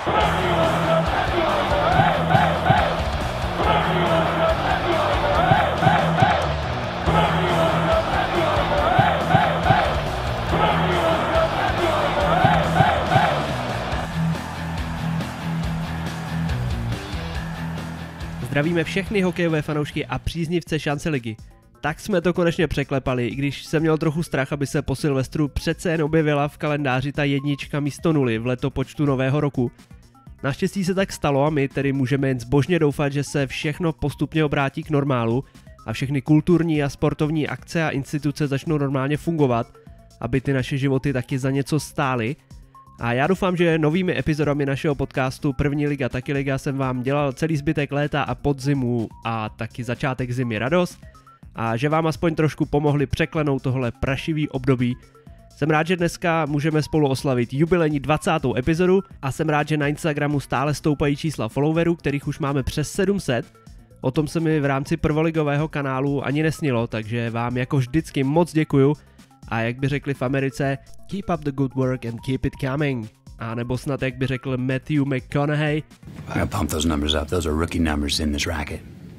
Zdravíme všechny hokejové fanoušky a příznivce šance ligy. Tak jsme to konečně překlepali, i když jsem měl trochu strach, aby se po Silvestru přece jen objevila v kalendáři ta jednička místo nuly v letopočtu nového roku. Naštěstí se tak stalo a my tedy můžeme jen zbožně doufat, že se všechno postupně obrátí k normálu a všechny kulturní a sportovní akce a instituce začnou normálně fungovat, aby ty naše životy taky za něco stály. A já doufám, že novými epizodami našeho podcastu První liga, taky liga jsem vám dělal celý zbytek léta a podzimu a taky začátek zimy radost a že vám aspoň trošku pomohli překlenout tohle prašivý období. Jsem rád, že dneska můžeme spolu oslavit jubilejní 20. epizodu a jsem rád, že na Instagramu stále stoupají čísla followerů, kterých už máme přes 700. O tom se mi v rámci prvoligového kanálu ani nesnilo, takže vám jako vždycky moc děkuju. A jak by řekli v Americe, keep up the good work and keep it coming. A nebo snad jak by řekl Matthew McConaughey, I gotta pump those numbers up, those are rookie numbers in this racket.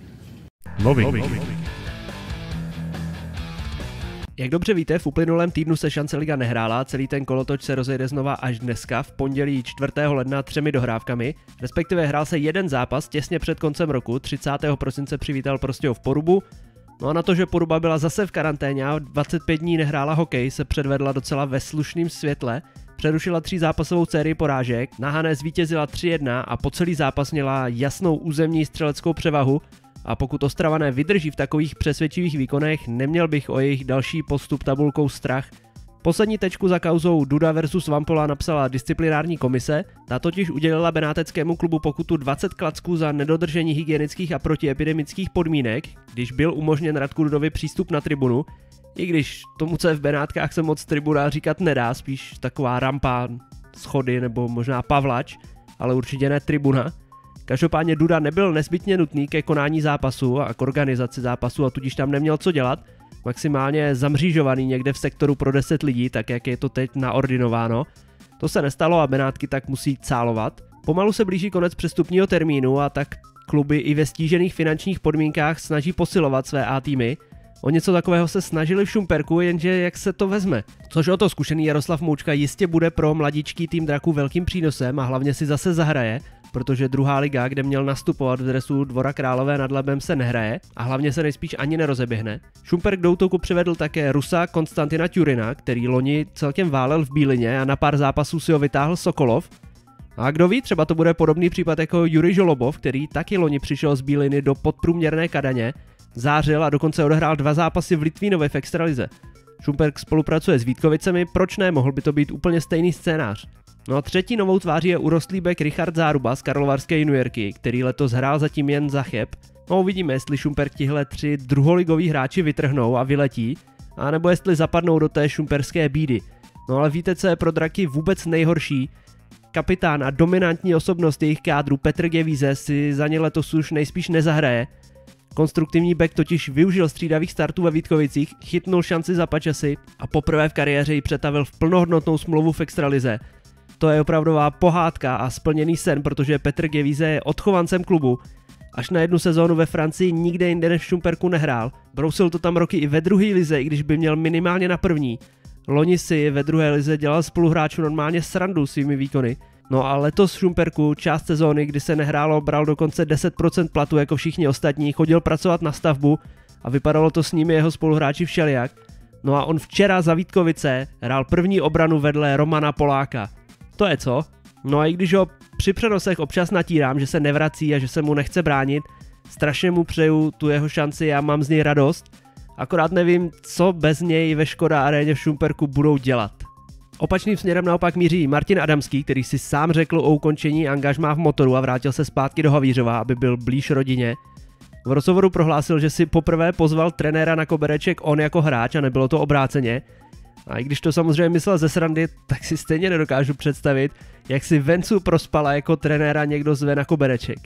Jak dobře víte, v uplynulém týdnu se šance liga nehrála, celý ten kolotoč se rozjede znova až dneska, v pondělí 4. ledna 3 dohrávkami, respektive hrál se jeden zápas těsně před koncem roku, 30. prosince přivítal Prostějov Porubu. No a na to, že Poruba byla zase v karanténě a 25 dní nehrála hokej, se předvedla docela ve slušném světle, přerušila 3 zápasovou sérii porážek, na Hané zvítězila 3-1 a po celý zápas měla jasnou územní střeleckou převahu a pokud Ostravané vydrží v takových přesvědčivých výkonech, neměl bych o jejich další postup tabulkou strach. Poslední tečku za kauzou Duda versus Vampola napsala disciplinární komise, ta totiž udělila benáteckému klubu pokutu 20 klacků za nedodržení hygienických a protiepidemických podmínek, když byl umožněn Radku Dudovi přístup na tribunu, i když tomu, co je v Benátkách, se moc tribuna říkat nedá, spíš taková rampa, schody nebo možná pavlač, ale určitě ne tribuna. Každopádně Duda nebyl nezbytně nutný ke konání zápasu a k organizaci zápasu a tudíž tam neměl co dělat, maximálně zamřížovaný někde v sektoru pro 10 lidí, tak jak je to teď naordinováno. To se nestalo a Benátky tak musí cálovat. Pomalu se blíží konec přestupního termínu a tak kluby i ve stížených finančních podmínkách snaží posilovat své A týmy. O něco takového se snažili v Šumperku, jenže jak se to vezme. Což o to zkušený Jaroslav Moučka jistě bude pro mladíčký tým Draků velkým přínosem a hlavně si zase zahraje, protože druhá liga, kde měl nastupovat v dresu Dvora Králové nad Labem, se nehraje a hlavně se nejspíš ani nerozeběhne. Šumperk do útoku přivedl také Rusa Konstantina Turina, který loni celkem válel v Bílině a na pár zápasů si ho vytáhl Sokolov. A kdo ví, třeba to bude podobný případ jako Jurij Žolobov, který taky loni přišel z Bíliny do podprůměrné Kadaně, zářil a dokonce odehrál 2 zápasy v Litvínově v extralize. Šumperk spolupracuje s Vítkovicemi, proč ne, mohl by to být úplně stejný scénář. No a třetí novou tváří je urostlý bek Richard Záruba z Karlovarské juniorky, který letos hrál zatím jen za Cheb. No uvidíme, jestli Šumperk tihle 3 druholigoví hráči vytrhnou a vyletí, anebo jestli zapadnou do té šumperské bídy. No ale víte, co je pro Draky vůbec nejhorší? Kapitán a dominantní osobnost jejich kádru Petr Gevíze si za ně letos už nejspíš nezahraje. Konstruktivní bek totiž využil střídavých startů ve Vítkovicích, chytnul šanci za pačasy a poprvé v kariéře ji přetavil v plnohodnotnou smlouvu v extralize. To je opravdová pohádka a splněný sen, protože Petr Gevíze je odchovancem klubu. Až na jednu sezónu ve Francii nikde jinde než v Šumperku nehrál. Brousil to tam roky i ve druhé lize, i když by měl minimálně na první. Loni si ve druhé lize dělal spoluhráčů normálně srandu svými výkony. No a letos v Šumperku část sezóny, kdy se nehrálo, bral dokonce 10% platu jako všichni ostatní, chodil pracovat na stavbu a vypadalo to s nimi jeho spoluhráči všelijak. No a on včera za Vítkovice hrál první obranu vedle Romana Poláka. To je co? No a i když ho při přenosech občas natírám, že se nevrací a že se mu nechce bránit, strašně mu přeju tu jeho šanci a mám z něj radost, akorát nevím, co bez něj ve Škoda aréně v Šumperku budou dělat. Opačným směrem naopak míří Martin Adamský, který si sám řekl o ukončení angažmá v Motoru a vrátil se zpátky do Havířova, aby byl blíž rodině. V rozhovoru prohlásil, že si poprvé pozval trenéra na kobereček on jako hráč a nebylo to obráceně. A i když to samozřejmě myslel ze srandy, tak si stejně nedokážu představit, jak si Vencu Prospala jako trenéra někdo zve na kobereček.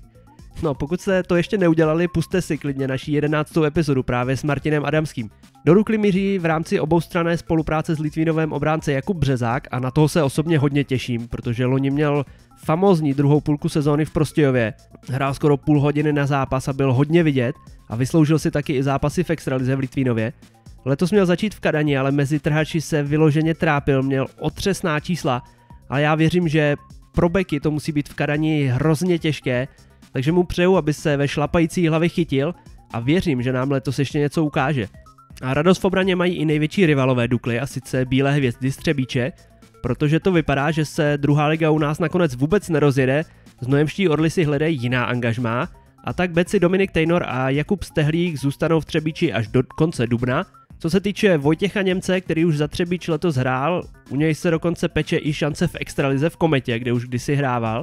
No, pokud jste to ještě neudělali, pusťte si klidně naší 11. epizodu právě s Martinem Adamským. Do Dukly míří v rámci oboustranné spolupráce s Litvínovem obránce Jakub Březák a na toho se osobně hodně těším, protože loni měl famózní druhou půlku sezóny v Prostějově. Hrál skoro půl hodiny na zápas a byl hodně vidět a vysloužil si taky i zápasy v extralize v Litvínově. Letos měl začít v Kadani, ale mezi trhači se vyloženě trápil, měl otřesná čísla a já věřím, že pro beky to musí být v Kadani hrozně těžké, takže mu přeju, aby se ve šlapající hlavě chytil a věřím, že nám letos ještě něco ukáže. A radost v obraně mají i největší rivalové Dukly, a sice Bílé hvězdy z Třebíče, protože to vypadá, že se druhá liga u nás nakonec vůbec nerozjede, znojemští Orly si hledají jiná angažmá, a tak beci Dominik Tejnor a Jakub Stehlík zůstanou v Třebíči až do konce dubna. Co se týče Vojtěcha Němce, který už za Třebíč letos hrál, u něj se dokonce peče i šance v extralize v Kometě, kde už kdysi hrával.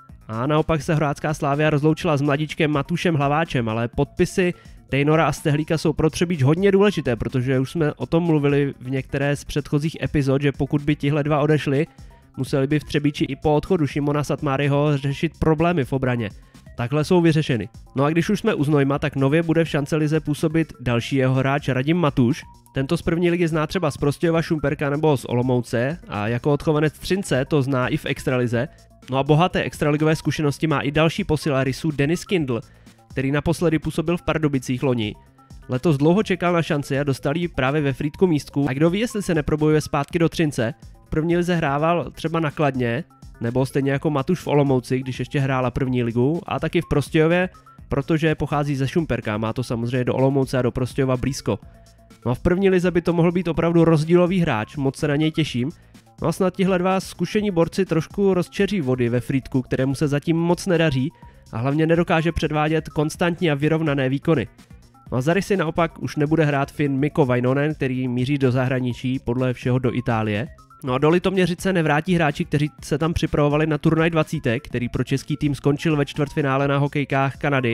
A naopak se Hroňská Slavia rozloučila s mladíčkem Matušem Hlaváčem, ale podpisy Tejnora a Stehlíka jsou pro Třebíč hodně důležité, protože už jsme o tom mluvili v některé z předchozích epizod, že pokud by tihle dva odešli, museli by v Třebíči i po odchodu Šimona Satmáryho řešit problémy v obraně. Takhle jsou vyřešeny. No a když už jsme u Znojma, tak nově bude v šancelize působit další jeho hráč Radim Matuš. Tento z první ligy zná třeba z Prostějova, Šumperka nebo z Olomouce a jako odchovanec Třince to zná i v extralize. No a bohaté extraligové zkušenosti má i další posila rysů Denis Kindl, který naposledy působil v Pardubicích loni. Letos dlouho čekal na šanci a dostal ji právě ve Frýdku Místku. A kdo ví, jestli se neprobojuje zpátky do Třince. V první lize hrával třeba na Kladně, nebo stejně jako Matuš v Olomouci, když ještě hrála první ligu, a taky v Prostějově, protože pochází ze Šumperka, má to samozřejmě do Olomouce a do Prostějova blízko. No a v první lize by to mohl být opravdu rozdílový hráč, moc se na něj těším. No a snad tihle dva zkušení borci trošku rozčeří vody ve Frýdku, kterému se zatím moc nedaří a hlavně nedokáže předvádět konstantní a vyrovnané výkony. No a za rysy naopak už nebude hrát Finn Mikko Vainonen, který míří do zahraničí, podle všeho do Itálie. No a do Litoměřice nevrátí hráči, kteří se tam připravovali na turnaj 20, který pro český tým skončil ve čtvrtfinále na hokejkách Kanady.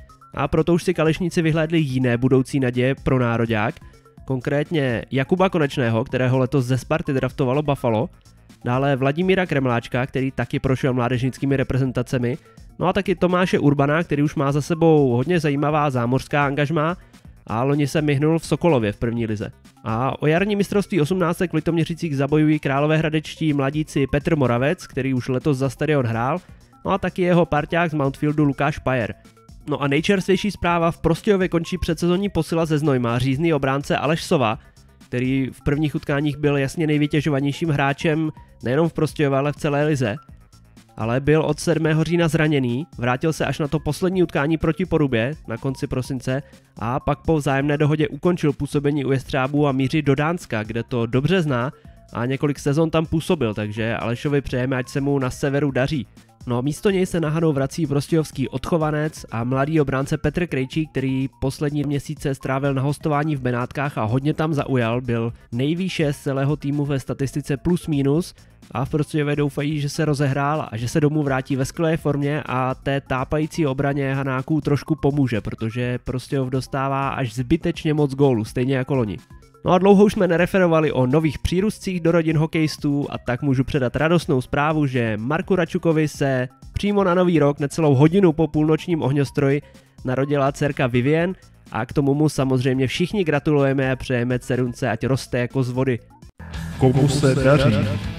A proto už si Kalešníci vyhlédli jiné budoucí naděje pro nároďák, konkrétně Jakuba Konečného, kterého letos ze Sparty draftovalo Buffalo, dále Vladimíra Kremláčka, který taky prošel mládežnickými reprezentacemi, no a taky Tomáše Urbana, který už má za sebou hodně zajímavá zámořská angažmá a loni se myhnul v Sokolově v první lize. A o jarní mistrovství 18 v Litoměřicích zabojují královéhradečtí mladíci Petr Moravec, který už letos za stadion hrál, no a taky jeho parťák z Mountfieldu Lukáš Pajer. No a nejčerstvější zpráva, v Prostějově končí předsezonní posila ze Znojma, řízný obránce Aleš Sova, který v prvních utkáních byl jasně nejvytěžovanějším hráčem nejenom v Prostějově, ale v celé lize. Ale byl od 7. října zraněný, vrátil se až na to poslední utkání proti Porubě na konci prosince a pak po vzájemné dohodě ukončil působení u Jestřábů a míří do Dánska, kde to dobře zná a několik sezon tam působil, takže Alešovi přejeme, ať se mu na severu daří. No a místo něj se na Hanou vrací prostějovský odchovanec a mladý obránce Petr Krejčík, který poslední měsíce strávil na hostování v Benátkách a hodně tam zaujal, byl nejvýše z celého týmu ve statistice plus minus a v Prostějově doufají, že se rozehrál a že se domů vrátí ve skvělé formě a té tápající obraně Hanáků trošku pomůže, protože Prostějov dostává až zbytečně moc gólů, stejně jako loni. No a dlouho už jsme nereferovali o nových přírůstcích do rodin hokejistů a tak můžu předat radostnou zprávu, že Marku Račukovi se přímo na nový rok, necelou hodinu po půlnočním ohňostroji, narodila dcerka Vivien a k tomu mu samozřejmě všichni gratulujeme a přejeme dcerunce, ať roste jako z vody. Komu se daří?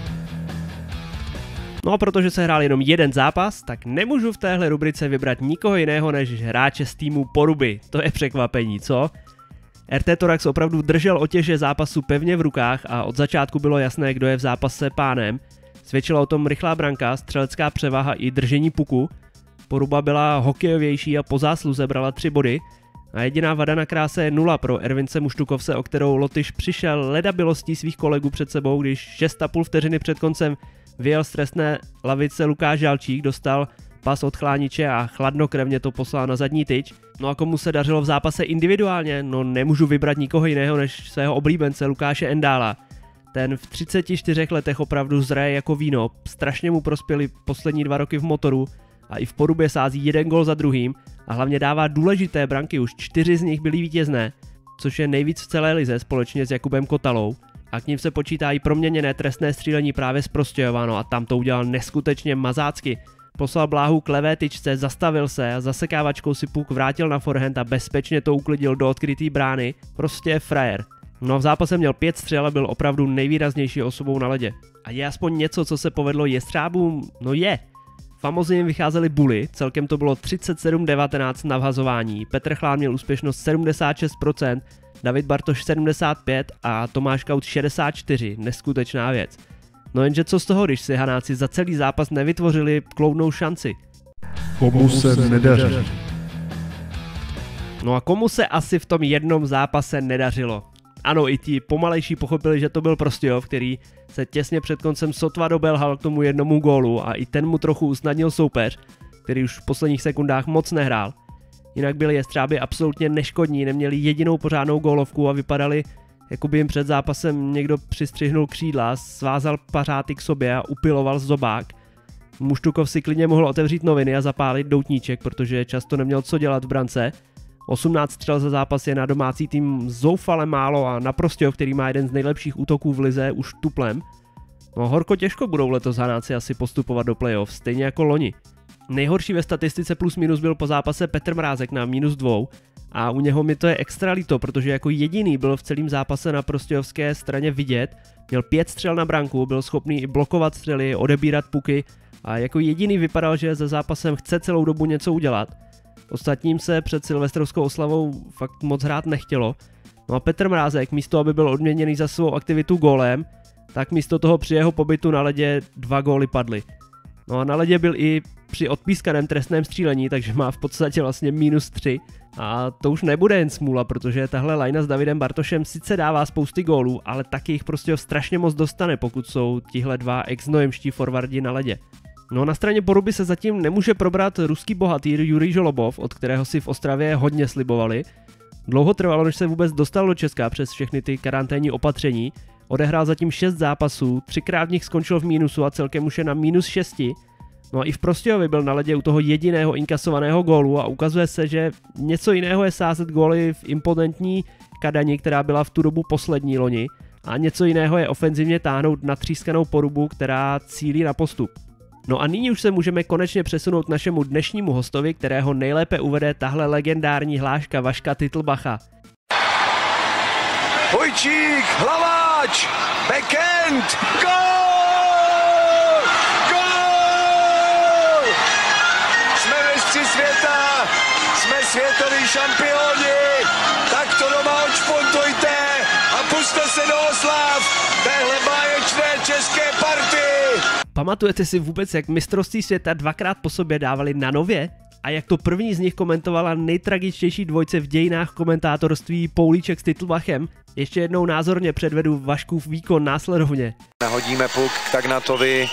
No a protože se hrál jenom jeden zápas, tak nemůžu v téhle rubrice vybrat nikoho jiného než hráče z týmu Poruby. To je překvapení, co? RT Torax opravdu držel otěže zápasu pevně v rukách a od začátku bylo jasné, kdo je v zápase pánem. Svědčila o tom rychlá branka, střelecká převaha i držení puku. Poruba byla hokejovější a po zásluze brala 3 body. A jediná vada na kráse je 0 pro Ervince Muštukovce, o kterou Lotyš přišel ledabilostí svých kolegů před sebou, když 6,5 vteřiny před koncem vyjel z trestné lavice Lukáš Žalčík, dostal pas od Chlániče a chladnokrevně to poslal na zadní tyč. No a komu se dařilo v zápase individuálně? No nemůžu vybrat nikoho jiného než svého oblíbence Lukáše Endála. Ten v 34 letech opravdu zraje jako víno, strašně mu prospěly poslední 2 roky v Motoru a i v Porubě sází jeden gol za druhým a hlavně dává důležité branky, už 4 z nich byly vítězné, což je nejvíc v celé lize společně s Jakubem Kotalou. A k ním se počítá i proměněné trestné střílení právě z Prostějova, no a tam to udělal neskutečně mazácky. Poslal Bláhu k levé tyčce, zastavil se a zasekávačkou si puk vrátil na forehand a bezpečně to uklidil do odkrytý brány. Prostě frajer. No v zápase měl 5 střel a byl opravdu nejvýraznější osobou na ledě. A je aspoň něco, co se povedlo jestřábům? No je. Famózně jim vycházely buly, celkem to bylo 37-19 na vhazování. Petr Chlán měl úspěšnost 76%, David Bartoš 75% a Tomáš Kaut 64%, neskutečná věc. No jenže co z toho, když si Hanáci za celý zápas nevytvořili kloudnou šanci? Komu se nedaří? No a komu se asi v tom jednom zápase nedařilo? Ano, i ti pomalejší pochopili, že to byl Prostějov, který se těsně před koncem sotva dobelhal k tomu jednomu gólu a i ten mu trochu usnadnil soupeř, který už v posledních sekundách moc nehrál. Jinak byli jestřábi absolutně neškodní, neměli jedinou pořádnou gólovku a vypadali, jako by jim před zápasem někdo přistřihnul křídla, svázal pařáty k sobě a upiloval zobák. Muštukov si klidně mohl otevřít noviny a zapálit doutníček, protože často neměl co dělat v brance. 18 střel za zápas je na domácí tým zoufale málo a na Prostějov, který má jeden z nejlepších útoků v lize, už tuplem. No horko těžko budou letos Hanáci asi postupovat do playoff, stejně jako loni. Nejhorší ve statistice plus minus byl po zápase Petr Mrázek na -2 a u něho mi to je extra líto, protože jako jediný byl v celém zápase na prostějovské straně vidět, měl 5 střel na branku, byl schopný i blokovat střely, odebírat puky a jako jediný vypadal, že za zápasem chce celou dobu něco udělat. Ostatním se před silvestrovskou oslavou fakt moc hrát nechtělo. No a Petr Mrázek místo, aby byl odměněný za svou aktivitu gólem, tak místo toho při jeho pobytu na ledě 2 góly padly. No a na ledě byl i při odpískaném trestném střílení, takže má v podstatě vlastně -3. A to už nebude jen smůla, protože tahle lajna s Davidem Bartošem sice dává spousty gólů, ale taky jich prostě strašně moc dostane, pokud jsou tihle dva ex-nojemští forwardi na ledě. No na straně Poruby se zatím nemůže probrat ruský bohatýr Jurij Žolobov, od kterého si v Ostravě hodně slibovali. Dlouho trvalo, než se vůbec dostal do Česka přes všechny ty karanténní opatření. Odehrál zatím 6 zápasů, 3krát v nich skončil v mínusu a celkem už je na -6. No a i v Prostějovi byl na ledě u toho jediného inkasovaného gólu a ukazuje se, že něco jiného je sázet góly v impotentní Kadani, která byla v tu dobu poslední loni, a něco jiného je ofenzivně táhnout natřískanou Porubu, která cílí na postup. No a nyní už se můžeme konečně přesunout k našemu dnešnímu hostovi, kterého nejlépe uvede tahle legendární hláška Vaška Titlbacha. Vojčík, Hlaváč, backhand, gól! Gól! Jsme mistři světa, jsme světoví šampioni, tak to doma odšpontujte a puste se do oslav téhle báječné české party. Pamatujete si vůbec, jak mistrovství světa 2krát po sobě dávali na Nově? A jak to první z nich komentovala nejtragičtější dvojce v dějinách komentátorství Poulíček s Titlbachem? Ještě jednou názorně předvedu Vaškův výkon následovně. Nahodíme puk k Tagnatovi,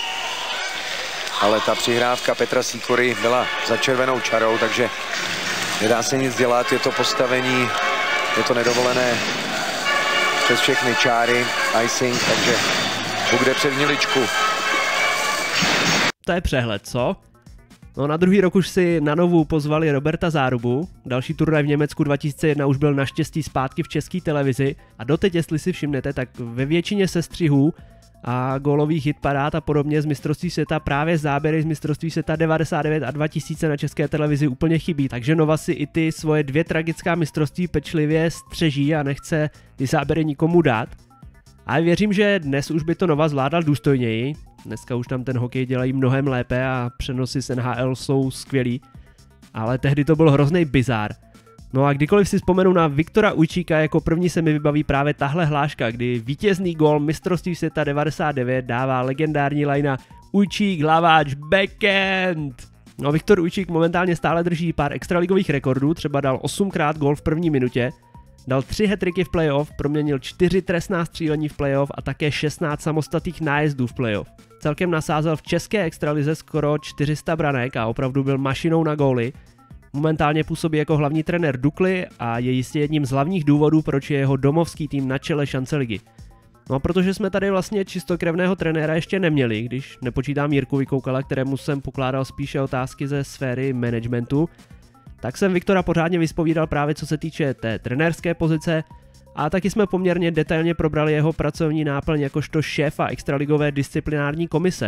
ale ta přihrávka Petra Sýkory byla za červenou čarou, takže nedá se nic dělat, je to postavení, je to nedovolené přes všechny čáry, icing, takže puk jde před Miličku. To je přehled, co? No na druhý rok už si na Novu pozvali Roberta Zárubu, další turnaj v Německu 2001 už byl naštěstí zpátky v české televizi a doteď, jestli si všimnete, tak ve většině sestřihů a gólových hitparád a podobně z mistrovství světa právě záběry z mistrovství světa 99 a 2000 na české televizi úplně chybí, takže Nova si i ty svoje 2 tragická mistrovství pečlivě střeží a nechce ty záběry nikomu dát. A věřím, že dnes už by to Nova zvládal důstojněji. Dneska už tam ten hokej dělají mnohem lépe a přenosy z NHL jsou skvělý. Ale tehdy to byl hrozný bizár. No a kdykoliv si vzpomenu na Viktora Ujčíka, jako první se mi vybaví právě tahle hláška, kdy vítězný gól mistrovství světa 99 dává legendární lajna Ujčík, Hlaváč, backhand. No Viktor Ujčík momentálně stále drží pár extraligových rekordů, třeba dal 8krát gól v první minutě, dal 3 hat-tricky v playoff, proměnil 4 trestná střílení v playoff a také 16 samostatných nájezdů v playoff. Celkem nasázel v české extralize skoro 400 branek a opravdu byl mašinou na góly. Momentálně působí jako hlavní trenér Dukly a je jistě jedním z hlavních důvodů, proč je jeho domovský tým na čele šance ligy. No a protože jsme tady vlastně čistokrevného trenéra ještě neměli, když nepočítám Jirku Vykoukala, kterému jsem pokládal spíše otázky ze sféry managementu, tak jsem Viktora pořádně vyspovídal právě co se týče té trenérské pozice a taky jsme poměrně detailně probrali jeho pracovní náplň jakožto šéfa extraligové disciplinární komise.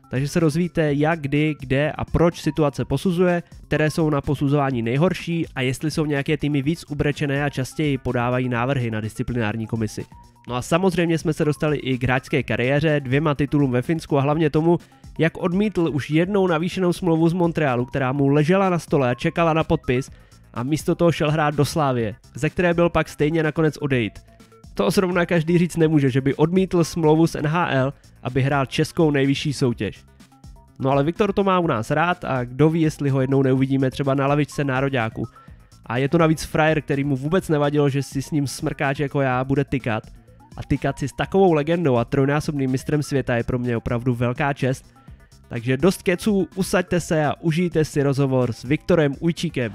takže se dozvíte jak, kdy, kde a proč situace posuzuje, které jsou na posuzování nejhorší a jestli jsou nějaké týmy víc ubrečené a častěji podávají návrhy na disciplinární komisi. No a samozřejmě jsme se dostali i k hráčské kariéře, 2 titulům ve Finsku a hlavně tomu, jak odmítl už jednou navýšenou smlouvu z Montrealu, která mu ležela na stole a čekala na podpis a místo toho šel hrát do Slavie, ze které byl pak stejně nakonec odejít. To zrovna každý říct nemůže, že by odmítl smlouvu s NHL, aby hrál českou nejvyšší soutěž. No ale Viktor to má u nás rád a kdo ví, jestli ho jednou neuvidíme třeba na lavičce nároďáku. A je to navíc frajer, který mu vůbec nevadilo, že si s ním smrkáč jako já bude tykat. A tykat si s takovou legendou a trojnásobným mistrem světa je pro mě opravdu velká čest. Takže dost keců, usaďte se a užijte si rozhovor s Viktorem Ujčíkem.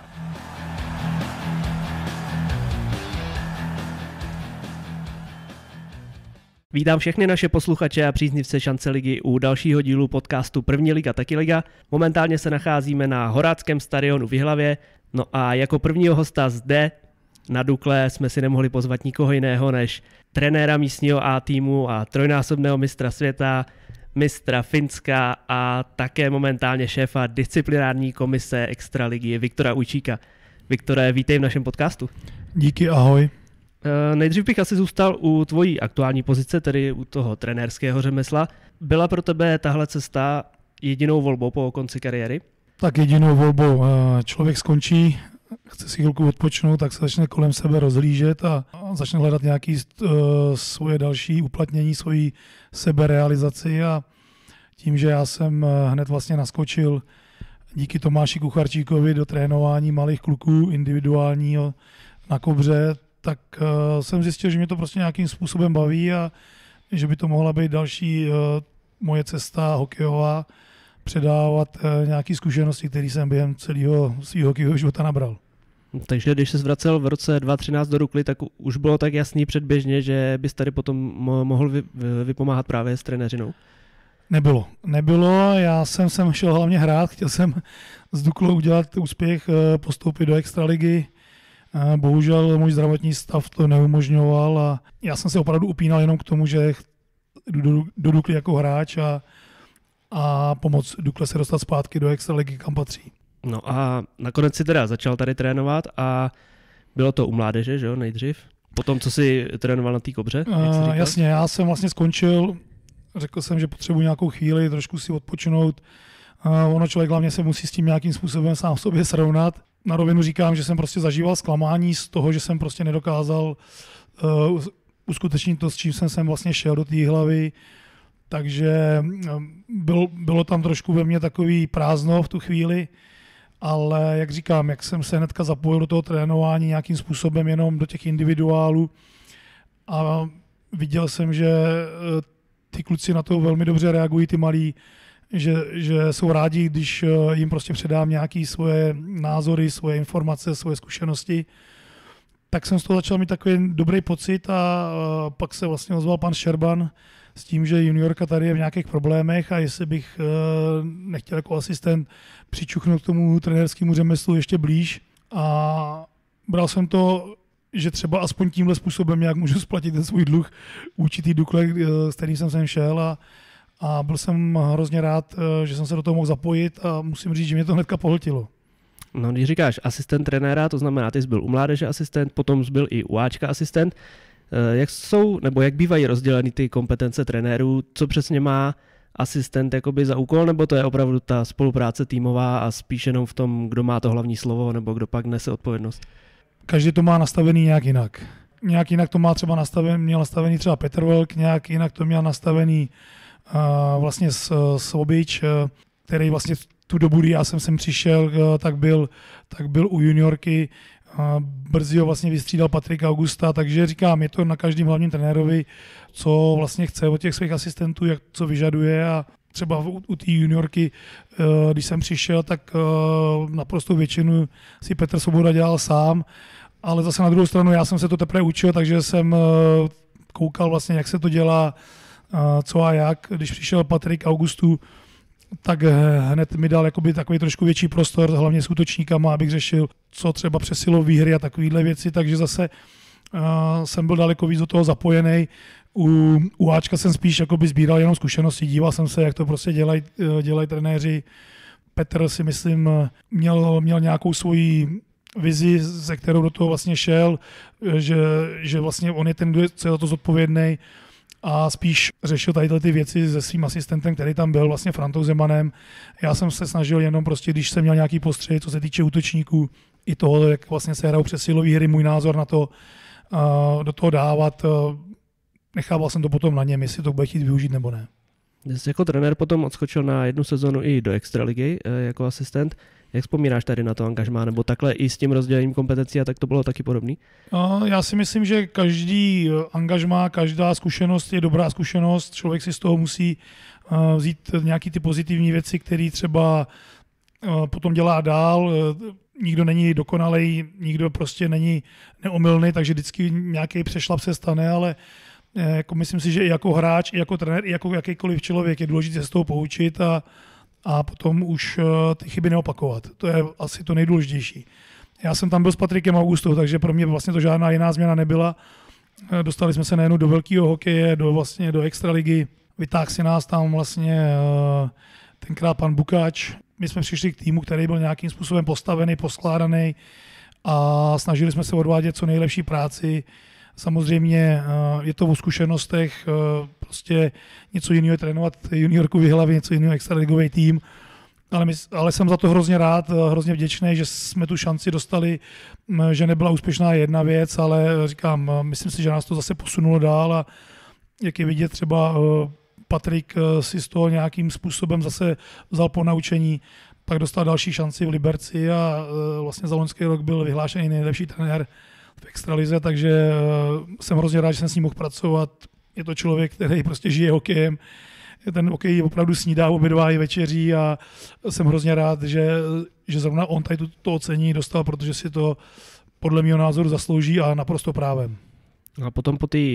Vítám všechny naše posluchače a příznivce šance ligy u dalšího dílu podcastu První liga taky liga. Momentálně se nacházíme na Horáckém stadionu v Jihlavě. No a jako prvního hosta zde na Dukle jsme si nemohli pozvat nikoho jiného než trenéra místního A týmu a trojnásobného mistra světa, mistra Finska a také momentálně šéfa disciplinární komise Extraligy Viktora Ujčíka. Viktore, vítej v našem podcastu. Díky, ahoj. Nejdřív bych asi zůstal u tvojí aktuální pozice, tedy u toho trenérského řemesla. Byla pro tebe tahle cesta jedinou volbou po konci kariéry? Tak jedinou volbou. Člověk skončí, chce si chvilku odpočnout, tak se začne kolem sebe rozhlížet a začne hledat nějaké svoje další uplatnění, svoji seberealizaci a tím, že já jsem hned vlastně naskočil díky Tomáši Kucharčíkovi do trénování malých kluků individuálního na Kobře, tak jsem zjistil, že mě to prostě nějakým způsobem baví a že by to mohla být další moje cesta hokejová, předávat nějaké zkušenosti, které jsem během celého svého hokejového života nabral. Takže když se vracel v roce 2013 do Dukly, tak už bylo tak jasný předběžně, že bys tady potom mohl vypomáhat právě s trenéřinou? Nebylo, já jsem sem šel hlavně hrát, chtěl jsem s Duklou udělat úspěch, postoupit do Extraligy. Bohužel můj zdravotní stav to neumožňoval a já jsem se opravdu upínal jenom k tomu, že jdu do Dukly jako hráč a pomoct Dukle se dostat zpátky do Extraligy, kam patří. No a nakonec si teda začal tady trénovat a bylo to u mládeže, že jo, nejdřív? Potom, co jsi trénoval na té Kobře? Jasně, já jsem vlastně skončil, řekl jsem, že potřebuji nějakou chvíli, trošku si odpočinout. Ono člověk hlavně se musí s tím nějakým způsobem sám sobě srovnat. Na rovinu říkám, že jsem prostě zažíval zklamání z toho, že jsem prostě nedokázal uskutečnit to, s čím jsem vlastně šel do té hlavy. Takže bylo tam trošku ve mně takový prázdno v tu chvíli, ale jak říkám, jak jsem se hnedka zapojil do toho trénování nějakým způsobem jenom do těch individuálů a viděl jsem, že ty kluci na to velmi dobře reagují, ty malí, že jsou rádi, když jim prostě předám nějaké svoje názory, svoje informace, svoje zkušenosti, tak jsem z toho začal mít takový dobrý pocit a pak se vlastně ozval pan Šerban s tím, že juniorka tady je v nějakých problémech a jestli bych nechtěl jako asistent přičuchnout k tomu trenérskému řemeslu ještě blíž a bral jsem to, že třeba aspoň tímhle způsobem jak můžu splatit ten svůj dluh určitý Dukle, s kterým jsem sem šel a byl jsem hrozně rád, že jsem se do toho mohl zapojit a musím říct, že mě to hnedka pohltilo. No, když říkáš asistent trenéra, to znamená, ty jsi byl u mládeže asistent, potom jsi byl i u Ačka asistent. Jak bývají rozděleny ty kompetence trenérů? Co přesně má asistent jakoby za úkol, nebo to je opravdu ta spolupráce týmová a spíš jenom v tom, kdo má to hlavní slovo, nebo kdo pak nese odpovědnost? Každý to má nastavený nějak jinak. Nějak jinak to má třeba měl nastavený třeba Petr Velk, nějak jinak to měl nastavený vlastně Svobič, který vlastně v tu dobu, kdy já jsem sem přišel, tak byl u juniorky. Brzy ho vlastně vystřídal Patrik Augusta, takže říkám, je to na každém hlavním trenérovi, co vlastně chce od těch svých asistentů, co vyžaduje a třeba u té juniorky, když jsem přišel, tak naprosto většinu si Petr Svoboda dělal sám, ale zase na druhou stranu já jsem se to teprve učil, takže jsem koukal vlastně, jak se to dělá, co a jak. Když přišel Patrik Augustu, tak hned mi dal jakoby takový trošku větší prostor, hlavně s útočníkama, abych řešil, co třeba přesilou výhry a takovéhle věci, takže zase jsem byl daleko víc do toho zapojený. U Ačka jsem spíš jakoby sbíral jenom zkušenosti, díval jsem se, jak to prostě dělají trenéři. Petr si myslím měl nějakou svoji vizi, se kterou do toho vlastně šel, že vlastně on je ten, kdo je za to zodpovědný a spíš řešil tady ty věci se svým asistentem, který tam byl, vlastně Frantou Zemanem. Já jsem se snažil jenom prostě, když jsem měl nějaký postřeh, co se týče útočníků, i toho, jak vlastně se hrajou přesilový hry, můj názor na to do toho dávat. Nechával jsem to potom na něm, jestli to bude chtít využít nebo ne. Jsi jako trenér potom odskočil na jednu sezonu i do extraligy jako asistent. Jak vzpomínáš tady na to angažmá, nebo takhle i s tím rozdělením kompetencí a tak to bylo taky podobný? Já si myslím, že každý angažmá, každá zkušenost je dobrá zkušenost. Člověk si z toho musí vzít nějaký ty pozitivní věci, které třeba potom dělá dál. Nikdo není dokonalej, nikdo prostě není neomylný, takže vždycky nějaký přešlap se stane, ale jako myslím si, že i jako hráč, i jako trenér, i jako jakýkoliv člověk je důležité se z toho poučit a potom už ty chyby neopakovat. To je asi to nejdůležitější. Já jsem tam byl s Patrikem Augustou, takže pro mě vlastně to žádná jiná změna nebyla. Dostali jsme se nejen do velkého hokeje, do extraligy. Vytáhl si nás tam vlastně tenkrát pan Bukáč. My jsme přišli k týmu, který byl nějakým způsobem postavený, poskládaný a snažili jsme se odvádět co nejlepší práci. Samozřejmě je to o zkušenostech, prostě něco jiného je trénovat juniorku v Jihlavě, něco jiného extraligový tým, ale jsem za to hrozně rád, hrozně vděčný, že jsme tu šanci dostali, že nebyla úspěšná jedna věc, ale říkám, myslím si, že nás to zase posunulo dál a jak je vidět třeba Patrik si z toho nějakým způsobem zase vzal po naučení, tak dostal další šanci v Liberci a vlastně za loňský rok byl vyhlášený nejlepší trenér v extralize, takže jsem hrozně rád, že jsem s ním mohl pracovat. Je to člověk, který prostě žije hokejem. Ten hokej opravdu snídá, obědvá i večeří a jsem hrozně rád, že zrovna on tady to ocení dostal, protože si to podle mého názoru zaslouží a naprosto právem. A potom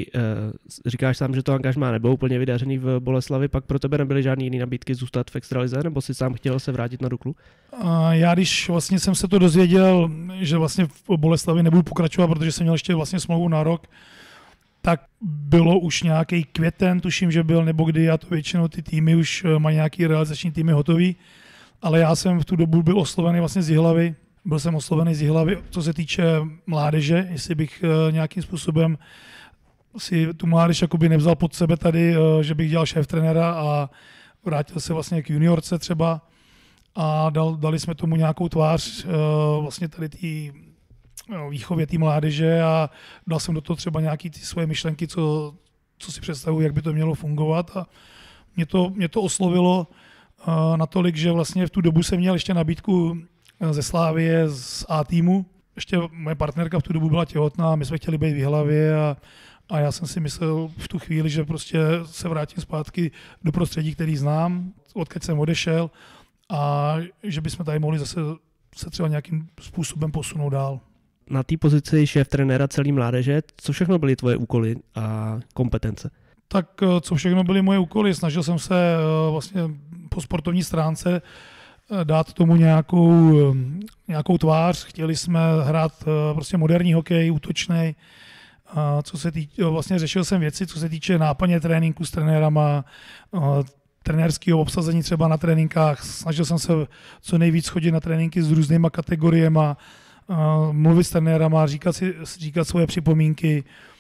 říkáš sám, že to angažmá nebylo úplně vydařený v Boleslavi, pak pro tebe nebyly žádný jiný nabídky zůstat v extralize, nebo si sám chtěl se vrátit na Duklu? Já když vlastně jsem se to dozvěděl, že vlastně v Boleslavi nebudu pokračovat, protože jsem měl ještě vlastně smlouvu na rok, tak bylo už nějaký květen, tuším, že byl, nebo kdy, a to většinou ty týmy už mají nějaký realizační týmy hotový, ale já jsem v tu dobu byl oslovený vlastně z Jihlavy. Byl jsem oslovený z Jihlavy, co se týče mládeže, jestli bych nějakým způsobem si tu mládež jakoby nevzal pod sebe tady, že bych dělal šéftrenéra a vrátil se vlastně k juniorce třeba a dali jsme tomu nějakou tvář vlastně tady té výchově té mládeže a dal jsem do toho třeba nějaké ty svoje myšlenky, co si představuji, jak by to mělo fungovat a mě to oslovilo natolik, že vlastně v tu dobu jsem měl ještě nabídku ze Slávie, z A týmu. Ještě moje partnerka v tu dobu byla těhotná, my jsme chtěli být v Jihlavě a já jsem si myslel v tu chvíli, že prostě se vrátím zpátky do prostředí, který znám, odkud jsem odešel a že bychom tady mohli zase se třeba nějakým způsobem posunout dál. Na té pozici šéf-trenéra celý mládeže, co všechno byly tvoje úkoly a kompetence? Tak co všechno byly moje úkoly? Snažil jsem se vlastně po sportovní stránce dát tomu nějakou tvář. Chtěli jsme hrát prostě moderní hokej, útočný. Co se týče, vlastně řešil jsem věci, co se týče náplně tréninku s trenérama, trenérského obsazení třeba na tréninkách. Snažil jsem se co nejvíc chodit na tréninky s různýma kategoriemi, mluvit s trenérama, říkat svoje připomínky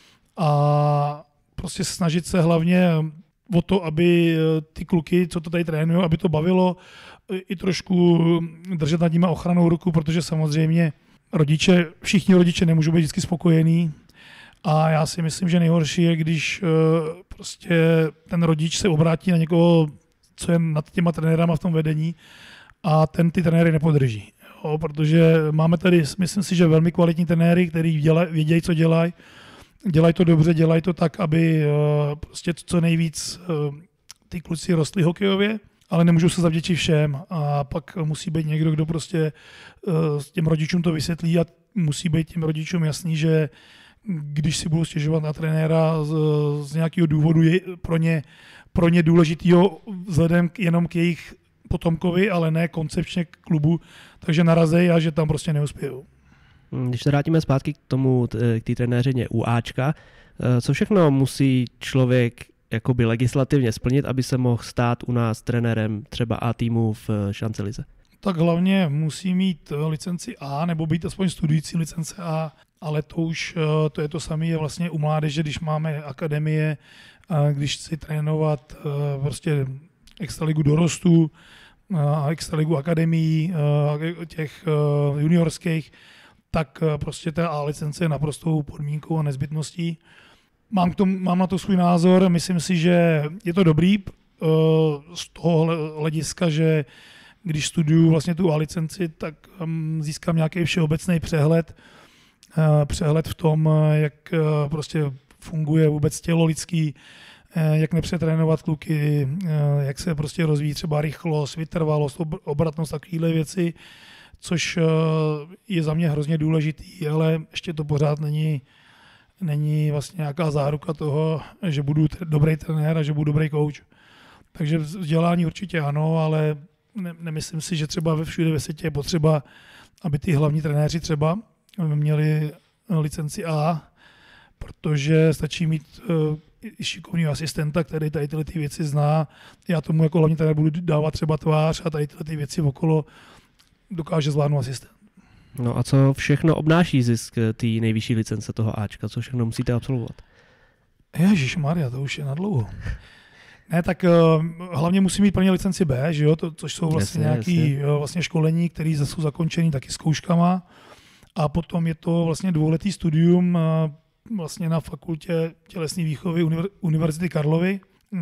a prostě snažit se hlavně o to, aby ty kluky, co to tady trénují, aby to bavilo, i trošku držet nad nimi ochranou ruku, protože samozřejmě všichni rodiče nemůžou být vždycky spokojení a já si myslím, že nejhorší je, když prostě ten rodič se obrátí na někoho, co je nad těma trenérama v tom vedení a ten ty trenéry nepodrží. Jo, protože máme tady, myslím si, že velmi kvalitní trenéry, kteří vědějí, co dělají to dobře, dělají to tak, aby prostě co nejvíc ty kluci rostli hokejově, ale nemůžou se zavděčit všem a pak musí být někdo, kdo prostě těm rodičům to vysvětlí a musí být těm rodičům jasný, že když si budou stěžovat na trenéra z nějakého důvodu je pro ně důležitýho vzhledem jenom k jejich potomkovi, ale ne koncepčně k klubu, takže narazej a že tam prostě neuspějou. Když se vrátíme zpátky k té trenéřině u Ačka, co všechno musí člověk jakoby legislativně splnit, aby se mohl stát u nás trenérem třeba A týmu v šancelize? Tak hlavně musí mít licenci A nebo být aspoň studující licence A, ale to je to samé je vlastně u mládeže, když máme akademie, když chci trénovat prostě extraligu dorostu a extraligu akademií těch juniorských, tak prostě ta A licence je naprostou podmínkou a nezbytností. Mám na to svůj názor, myslím si, že je to dobrý z toho hlediska, že když studuju vlastně tu A licenci, tak získám nějaký všeobecný přehled v tom, jak prostě funguje vůbec tělo lidský, jak nepřetrénovat kluky, jak se prostě rozvíjí třeba rychlost, vytrvalost, obratnost, takovéhle věci, což je za mě hrozně důležitý, ale ještě to pořád není vlastně nějaká záruka toho, že budu dobrý trenér a že budu dobrý coach. Takže vzdělání určitě ano, ale nemyslím si, že třeba všude ve světě je potřeba, aby ty hlavní trenéři třeba měli licenci A, protože stačí mít šikovného asistenta, který tady tyhle ty věci zná. Já tomu jako hlavní trenér budu dávat třeba tvář a tady tyhle ty věci okolo dokáže zvládnout asistent. No a co všechno obnáší zisk té nejvyšší licence toho Ačka? Co všechno musíte absolvovat? Ježišmarja, to už je nadlouho. Ne, tak hlavně musí mít plně licenci B, že jo? Což jsou vlastně nějaké vlastně školení, které jsou zakončené taky zkouškama. A potom je to vlastně 2letý studium vlastně na fakultě tělesné výchovy Univerzity Karlovy,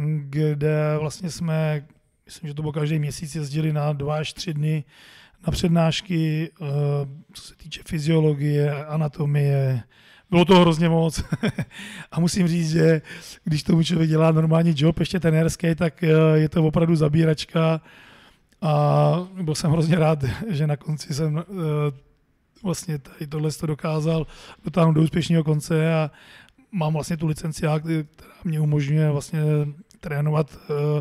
kde vlastně jsme, myslím, že to bylo každý měsíc, jezdili na 2 až 3 dny na přednášky, co se týče fyziologie, anatomie. Bylo toho hrozně moc. A musím říct, že když tomu člověk dělá normální job, ještě trenérský, tak je to opravdu zabíračka. A byl jsem hrozně rád, že na konci jsem vlastně tady tohle to dokázal dotáhnout do úspěšného konce a mám vlastně tu licenci, která mě umožňuje vlastně trénovat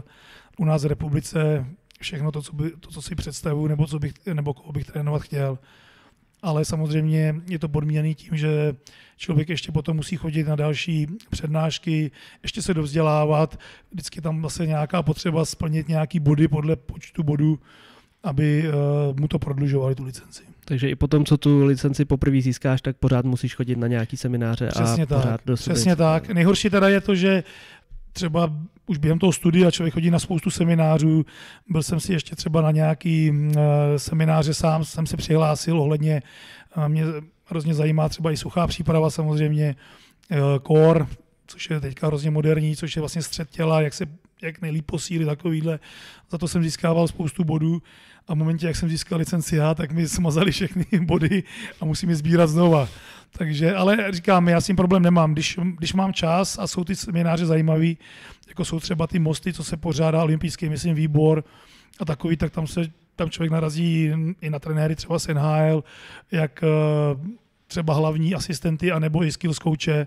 u nás v republice všechno to, co si představuju, nebo koho bych trénovat chtěl. Ale samozřejmě je to podmíněné tím, že člověk ještě potom musí chodit na další přednášky, ještě se dovzdělávat, vždycky tam zase nějaká potřeba splnit nějaký body podle počtu bodů, aby mu to prodlužovali tu licenci. Takže i potom, co tu licenci poprvé získáš, tak pořád musíš chodit na nějaký semináře přesně a pořád do sebe. Přesně tak. Nejhorší teda je to, že třeba už během toho studia člověk chodí na spoustu seminářů. Byl jsem si ještě třeba na nějaký semináře sám, jsem se přihlásil ohledně, mě hrozně zajímá třeba i suchá příprava samozřejmě, core, což je teďka hrozně moderní, což je vlastně střed těla, jak nejlíp posílit takovýhle. Za to jsem získával spoustu bodů a v momentě, jak jsem získal licenci já, tak mi smazali všechny body a musím je sbírat znova. Takže, ale říkám, já s tím problém nemám. Když mám čas a jsou ty semináře zajímavý, jako jsou třeba ty mosty, co se pořádá olympijský, myslím, výbor a takový, tak tam člověk narazí i na trenéry třeba z NHL, jak třeba hlavní asistenty anebo i skills coache.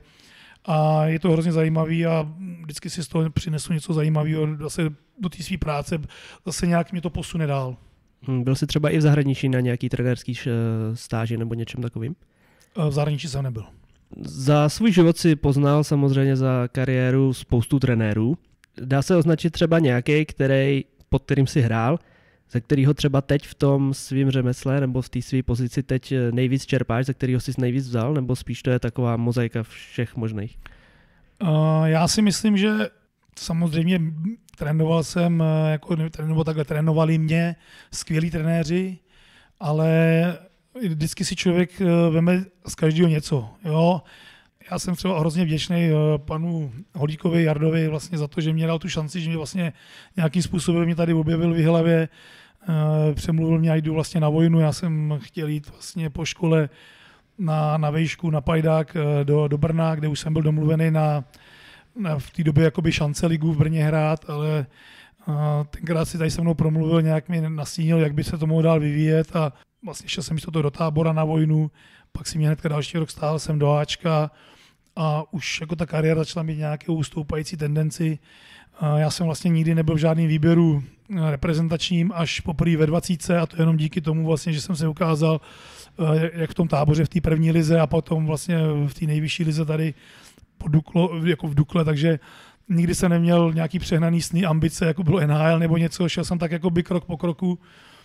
A je to hrozně zajímavý a vždycky si z toho přinesu něco zajímavého zase do té své práce, zase nějak mě to posune dál. Byl jsi třeba i v zahraničí na nějaký trenérský stáži nebo něčem takovým? V zahraničí jsem nebyl. Za svůj život si poznal samozřejmě za kariéru spoustu trenérů. Dá se označit třeba nějaký, pod kterým si hrál, ze kterého třeba teď v tom svým řemesle nebo v té své pozici teď nejvíc čerpáš, ze kterého jsi nejvíc vzal, nebo spíš to je taková mozaika všech možných? Já si myslím, že samozřejmě trénovali mě skvělí trenéři, ale vždycky si člověk veme z každého něco. Jo? Já jsem třeba hrozně vděčný panu Holíkovi Jardovi vlastně za to, že mě dal tu šanci, že mě vlastně nějakým způsobem mě tady objevil v Jihlavě, přemluvil mě, a jdu vlastně na vojnu. Já jsem chtěl jít vlastně po škole na vejšku, na Pajdák do Brna, kde už jsem byl domluvený na v té době jakoby šance ligu v Brně hrát, ale tenkrát si tady se mnou promluvil, nějak mi nastínil, jak by se to mohlo dál vyvíjet a vlastně šel jsem místo toho do Tábora na vojnu, pak si mě hnedka další rok stál jsem do Ačka a už jako ta kariéra začala mít nějakou ustoupající tendenci. Já jsem vlastně nikdy nebyl v žádném výběru reprezentačním až poprvé ve 20, a to jenom díky tomu vlastně, že jsem se ukázal jak v tom Táboře v té první lize a potom vlastně v té nejvyšší lize tady jako v Dukle, takže nikdy jsem neměl nějaký přehnaný sny, ambice, jako bylo NHL nebo něco, šel jsem tak jako by krok po kroku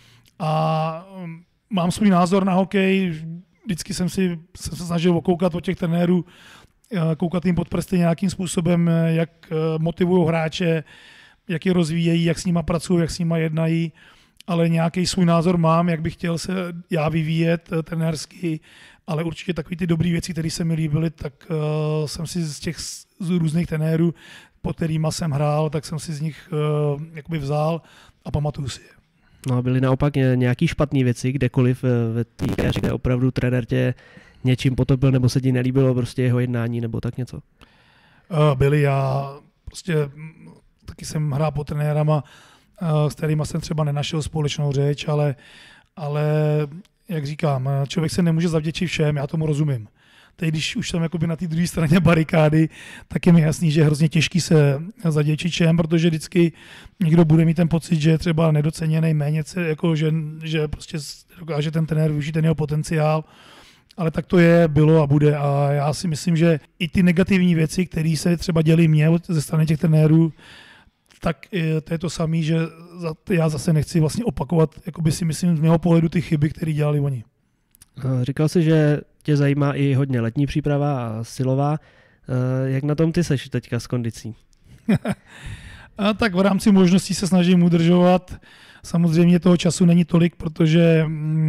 a mám svůj názor na hokej, vždycky jsem se snažil okoukat od těch trenérů, koukat jim pod prsty nějakým způsobem, jak motivují hráče, jak je rozvíjejí, jak s nima pracují, jak s nima jednají, ale nějaký svůj názor mám, jak bych chtěl se já vyvíjet trenérsky, ale určitě takové ty dobré věci, které se mi líbily, tak jsem si z těch různých trenérů, pod kterýma jsem hrál, tak jsem si z nich jakoby vzal a pamatuju si je. No a byly naopak nějaký špatné věci, kdekoliv ve té kariéře, kde opravdu trenér tě něčím potopil, nebo se ti nelíbilo prostě jeho jednání, nebo tak něco? Byly, já prostě taky jsem hrál pod trenérama, s kterýma jsem třeba nenašel společnou řeč, ale jak říkám, člověk se nemůže zavděčit všem, já tomu rozumím. Teď, když už jsem jakoby na té druhé straně barikády, tak je mi jasný, že je hrozně těžký se zavděčit všem, protože vždycky někdo bude mít ten pocit, že je třeba nedoceněný, méně, jako že prostě dokáže ten trenér využít ten jeho potenciál. Ale tak to je, bylo a bude. A já si myslím, že i ty negativní věci, které se třeba děly mě ze strany těch trenérů, tak to je to samé, že já zase nechci vlastně opakovat, jakoby si myslím z mého pohledu ty chyby, které dělali oni. Říkal jsi, že tě zajímá i hodně letní příprava a silová. Jak na tom ty seš teďka s kondicí? A tak v rámci možností se snažím udržovat. Samozřejmě toho času není tolik, protože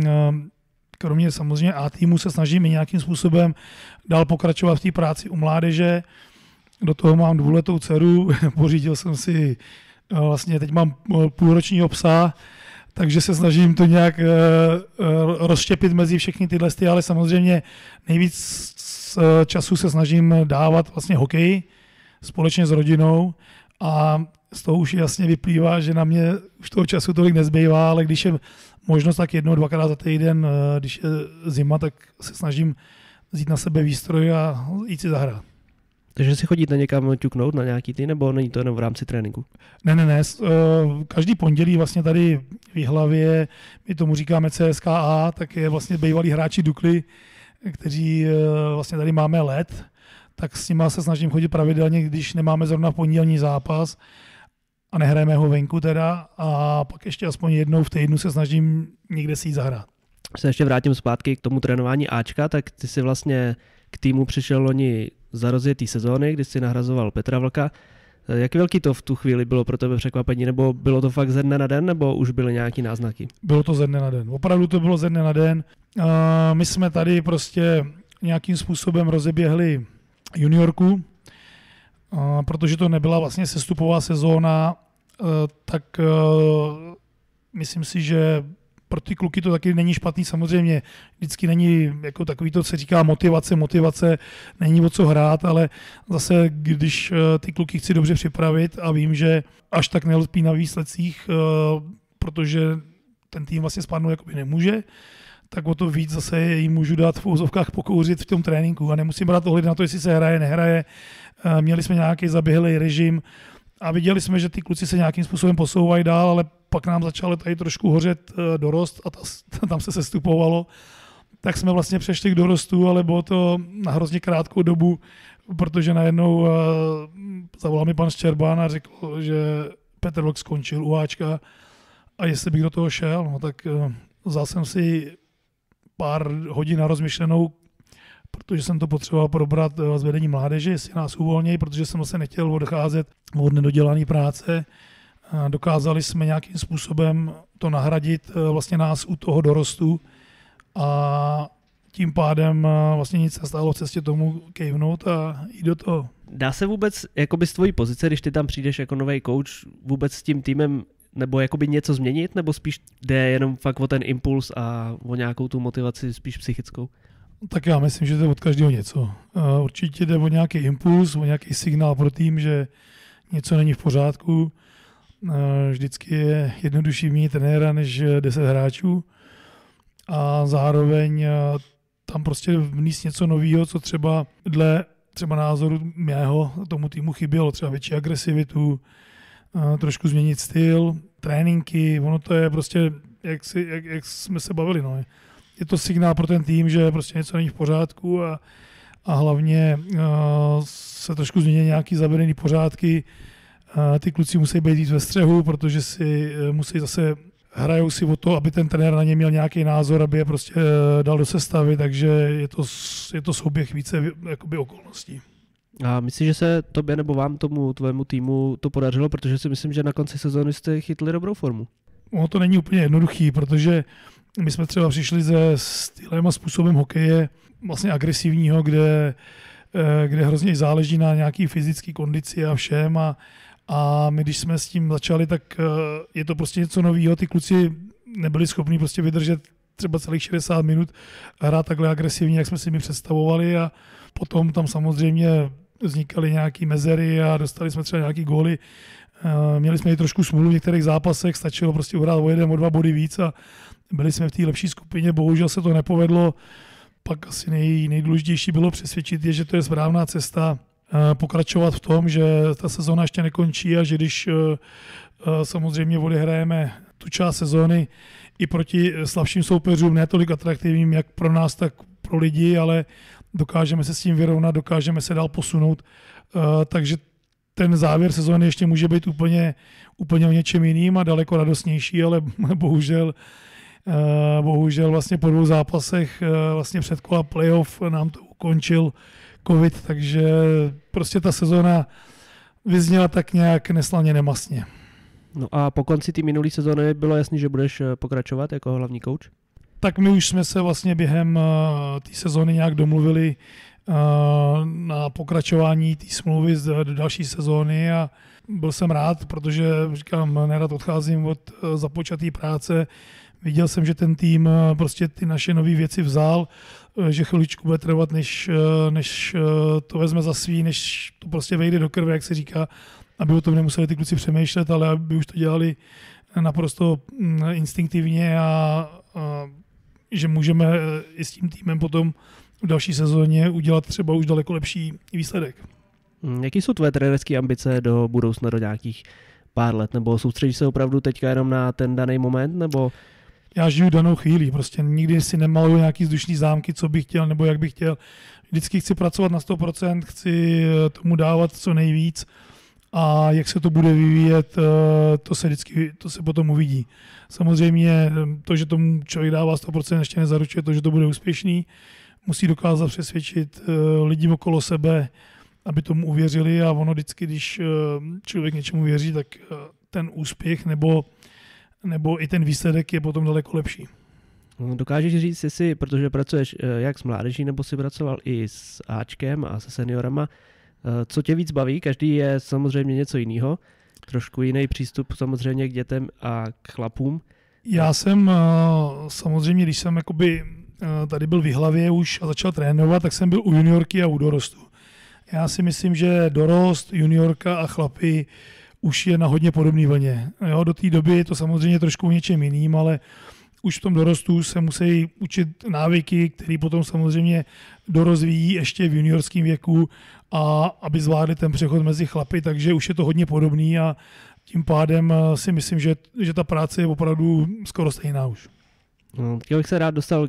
kromě samozřejmě A týmu se snažím i nějakým způsobem dál pokračovat v té práci u mládeže. Do toho mám 2letou dceru, pořídil jsem si, vlastně teď mám půlročního psa, takže se snažím to nějak rozštěpit mezi všechny tyhle, ale samozřejmě nejvíc času se snažím dávat vlastně hokej společně s rodinou a z toho už jasně vyplývá, že na mě už toho času tolik nezbývá, ale když je možnost tak 1-2krát za týden, když je zima, tak se snažím vzít na sebe výstroj a jít si zahrát. Takže si chodíte někam ťuknout na nějaký ty, nebo není to jenom v rámci tréninku? Ne. Každý pondělí vlastně tady v Jihlavě, my tomu říkáme CSKA, tak je vlastně bývalí hráči Dukly, kteří vlastně tady máme let, tak s nima se snažím chodit pravidelně, když nemáme zrovna pondělní zápas a nehrajeme ho venku teda a pak ještě aspoň jednou v týdnu se snažím někde si jít zahrát. Se ještě vrátím zpátky k tomu trénování Ačka, tak ty si vlastně k týmu přišel loni za rozjetý sezóny, kdy jsi nahrazoval Petra Vlka. Jak velký to v tu chvíli bylo pro tebe překvapení, nebo bylo to fakt ze dne na den, nebo už byly nějaký náznaky? Bylo to ze dne na den. Opravdu to bylo ze dne na den. My jsme tady prostě nějakým způsobem rozeběhli juniorku, protože to nebyla vlastně sestupová sezóna, tak myslím si, že pro ty kluky to taky není špatný, samozřejmě vždycky není jako takový to, se říká motivace, není o co hrát, ale zase, když ty kluky chci dobře připravit a vím, že až tak nelpí na výsledcích, protože ten tým vlastně spadnout jakoby nemůže, tak o to víc zase jim můžu dát v úzovkách pokouřit v tom tréninku a nemusím brát ohled na to, jestli se hraje, nehraje. Měli jsme nějaký zaběhlý režim a viděli jsme, že ty kluci se nějakým způsobem posouvají dál, ale pak nám začalo tady trošku hořet dorost a tam se sestupovalo. Tak jsme vlastně přešli k dorostu, ale bylo to na hrozně krátkou dobu, protože najednou zavolal mi pan Ščerbán a řekl, že Petr Vlk skončil u Ačka a jestli bych do toho šel, no tak vzal jsem si pár hodin na rozmyšlenou, protože jsem to potřeboval probrat s vedením mládeže, jestli nás uvolnějí, protože jsem se nechtěl odcházet od nedodělané práce. Dokázali jsme nějakým způsobem to nahradit vlastně nás u toho dorostu a tím pádem vlastně nic nestálo v cestě tomu kejvnout a jít do toho. Dá se vůbec jakoby z tvojí pozice, když ty tam přijdeš jako nový coach, vůbec s tím týmem nebo jakoby něco změnit, nebo spíš jde jenom fakt o ten impuls a o nějakou tu motivaci spíš psychickou? Tak já myslím, že to je od každého něco. Určitě jde o nějaký impuls, o nějaký signál pro tým, že něco není v pořádku. Vždycky je jednodušší mít trenéra než 10 hráčů a zároveň tam prostě vníst něco nového, co třeba dle názoru mého tomu týmu chybělo, třeba větší agresivitu, trošku změnit styl, tréninky, ono to je prostě, jak jsme se bavili, no. Je to signál pro ten tým, že prostě něco není v pořádku a hlavně se trošku změní nějaký zavedený pořádky. Ty kluci musí být víc ve střehu, protože si musí zase hrajou si o to, aby ten trenér na ně měl nějaký názor, aby je prostě dal do sestavy, takže je to souběh více jakoby okolností. A myslíš, že se tobě nebo vám, tvému týmu to podařilo, protože si myslím, že na konci sezóny jste chytli dobrou formu? Ono to není úplně jednoduchý, protože my jsme třeba přišli se stylem a způsobem hokeje vlastně agresivního, kde hrozně záleží na nějaký fyzické kondici a všem a my, když jsme s tím začali, tak je to prostě něco nového. Ty kluci nebyli schopni prostě vydržet třeba celých 60 minut hrát takhle agresivně, jak jsme si my představovali a potom tam samozřejmě vznikaly nějaké mezery a dostali jsme třeba nějaký góly. Měli jsme i trošku smůlu v některých zápasech, stačilo prostě uhrát o 1, o 2 body víc a byli jsme v té lepší skupině, bohužel se to nepovedlo. Pak asi nejdůležitější bylo přesvědčit je, že to je správná cesta, pokračovat v tom, že ta sezóna ještě nekončí a že když samozřejmě odehrajeme tu část sezóny i proti slabším soupeřům, ne tolik atraktivním jak pro nás, tak pro lidi, ale dokážeme se s tím vyrovnat, dokážeme se dál posunout, takže ten závěr sezóny ještě může být úplně o něčem jiným a daleko radostnější, ale bohužel vlastně po 2 zápasech vlastně před kola playoff nám to ukončil covid, takže prostě ta sezóna vyzněla tak nějak neslaně nemastně. No a po konci té minulé sezóny bylo jasný, že budeš pokračovat jako hlavní kouč? Tak my už jsme se vlastně během té sezóny nějak domluvili na pokračování té smlouvy do další sezóny a byl jsem rád, protože říkám, nerad odcházím od započaté práce. Viděl jsem, že ten tým prostě ty naše nové věci vzal, že chviličku bude trvat, než to vezme za svý, než to prostě vejde do krve, jak se říká, aby o tom nemuseli ty kluci přemýšlet, ale aby už to dělali naprosto instinktivně a že můžeme i s tím týmem potom v další sezóně udělat třeba už daleko lepší výsledek. Jaký jsou tvoje trenérské ambice do budoucna, do nějakých pár let? Nebo soustředíš se opravdu teďka jenom na ten daný moment? Nebo... Já žiju danou chvíli, prostě nikdy si nemaluju nějaký vzdušný zámky, co bych chtěl nebo jak bych chtěl. Vždycky chci pracovat na 100%, chci tomu dávat co nejvíc a jak se to bude vyvíjet, to se potom uvidí. Samozřejmě to, že tomu člověk dává 100%, ještě nezaručuje to, že to bude úspěšný. Musí dokázat přesvědčit lidi okolo sebe, aby tomu uvěřili a ono vždycky, když člověk něčemu věří, tak ten úspěch nebo i ten výsledek je potom daleko lepší. Dokážeš říct, jestli, protože pracuješ jak s mládeží, nebo si pracoval i s Ačkem a se seniorama, co tě víc baví? Každý je samozřejmě něco jiného. Trošku jiný přístup samozřejmě k dětem a k chlapům. Já jsem samozřejmě, když jsem tady byl v Jihlavě už a začal trénovat, tak jsem byl u juniorky a u dorostu. Já si myslím, že dorost, juniorka a chlapi už je na hodně podobné vlně. Jo, do té doby je to samozřejmě trošku něčem jiným, ale už v tom dorostu se musí učit návyky, které potom samozřejmě dorozvíjí ještě v juniorském věku a aby zvládli ten přechod mezi chlapy, takže už je to hodně podobný a tím pádem si myslím, že ta práce je opravdu skoro stejná už. Já bych se rád dostal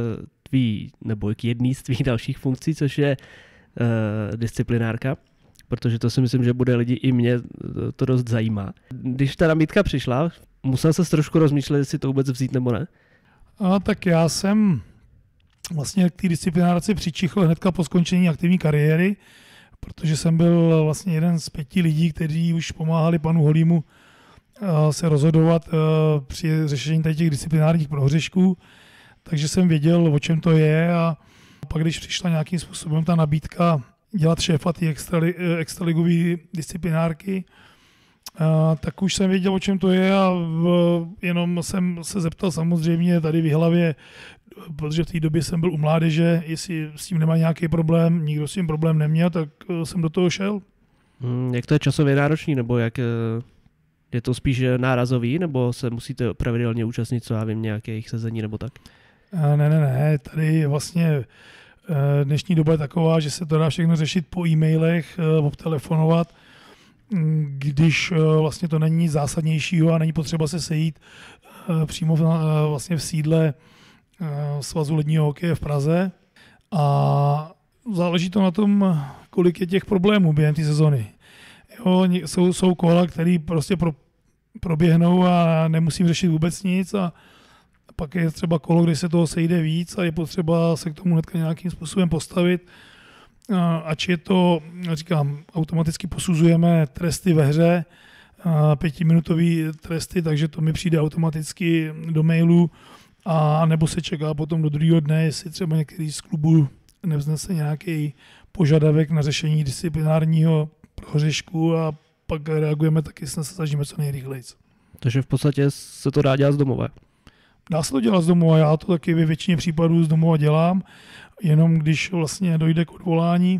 k jedné z tvých dalších funkcí, což je disciplinárka, protože to si myslím, že bude lidi i mě to dost zajímá. Když ta nabídka přišla, musel ses trošku rozmýšlet, jestli to vůbec vzít nebo ne? Tak já jsem vlastně k té disciplinárce přičichl hnedka po skončení aktivní kariéry, protože jsem byl vlastně jeden z 5 lidí, kteří už pomáhali panu Holímu se rozhodovat při řešení těch disciplinárních prohřešků, takže jsem věděl, o čem to je a pak, když přišla nějakým způsobem ta nabídka dělat šéfa té extraligové disciplinárky, tak už jsem věděl, o čem to je a jenom jsem se zeptal samozřejmě tady v Jihlavě, protože v té době jsem byl u mládeže, jestli s tím nemá nějaký problém, nikdo s tím problém neměl, tak jsem do toho šel. Jak to je časově náročný, nebo jak je to spíš nárazový, nebo se musíte pravidelně účastnit, co já vím, nějakých sezení nebo tak? Ne, tady vlastně dnešní doba je taková, že se to dá všechno řešit po e-mailech, obtelefonovat, když vlastně to není nic zásadnějšího a není potřeba se sejít přímo vlastně v sídle Svazu ledního hokeje v Praze. A záleží to na tom, kolik je těch problémů během té sezony. Jo, jsou kola, které prostě proběhnou a nemusím řešit vůbec nic a pak je třeba kolo, kde se toho sejde víc a je potřeba se k tomu hnedka nějakým způsobem postavit. Ač je to, říkám, automaticky posuzujeme tresty ve hře, 5minutové tresty, takže to mi přijde automaticky do mailu a nebo se čeká potom do druhého dne, jestli třeba některý z klubů nevznese nějaký požadavek na řešení disciplinárního prohřešku a pak reagujeme taky, se snažíme co nejrychleji. Takže v podstatě se to dá dělat z domova. Dá se to dělat z domova, já to taky ve většině případů z domova dělám, jenom když vlastně dojde k odvolání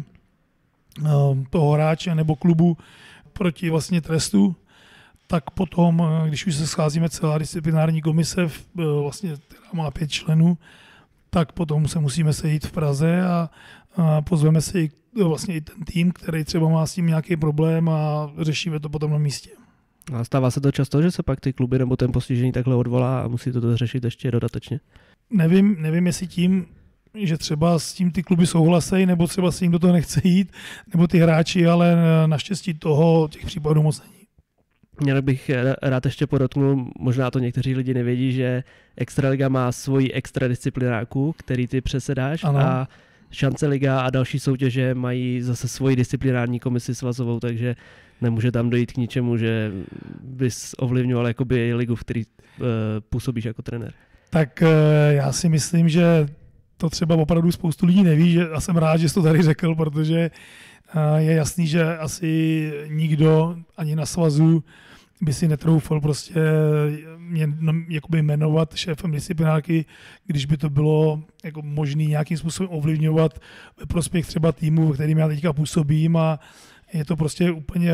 toho hráče nebo klubu proti vlastně trestu, tak potom, když už se scházíme celá disciplinární komise, vlastně, která má 5 členů, tak potom se musíme sejít v Praze a pozveme si vlastně i ten tým, který třeba má s tím nějaký problém a řešíme to potom na místě. A stává se to často, že se pak ty kluby nebo ten postižený takhle odvolá a musí to řešit ještě dodatečně? Nevím, jestli tím, že třeba s tím ty kluby souhlasejí, nebo třeba s tím do toho nechce jít, nebo ty hráči, ale naštěstí těch případů moc není. Měl bych rád ještě podotknul, možná to někteří lidi nevědí, že Extraliga má svoji extradisciplináku, který ty předsedáš, ano. A Šance liga a další soutěže mají zase svoji disciplinární komisi svazovou, takže nemůže tam dojít k ničemu, že bys ovlivňoval jakoby ligu, v který působíš jako trenér. Tak já si myslím, že to třeba opravdu spoustu lidí neví, že já jsem rád, že jsi to tady řekl, protože je jasný, že asi nikdo ani na svazu by si netroufal prostě mě jakoby jmenovat šéfem disciplinárky, když by to bylo jako možný nějakým způsobem ovlivňovat ve prospěch třeba týmu, ve kterým já teďka působím a je to prostě úplně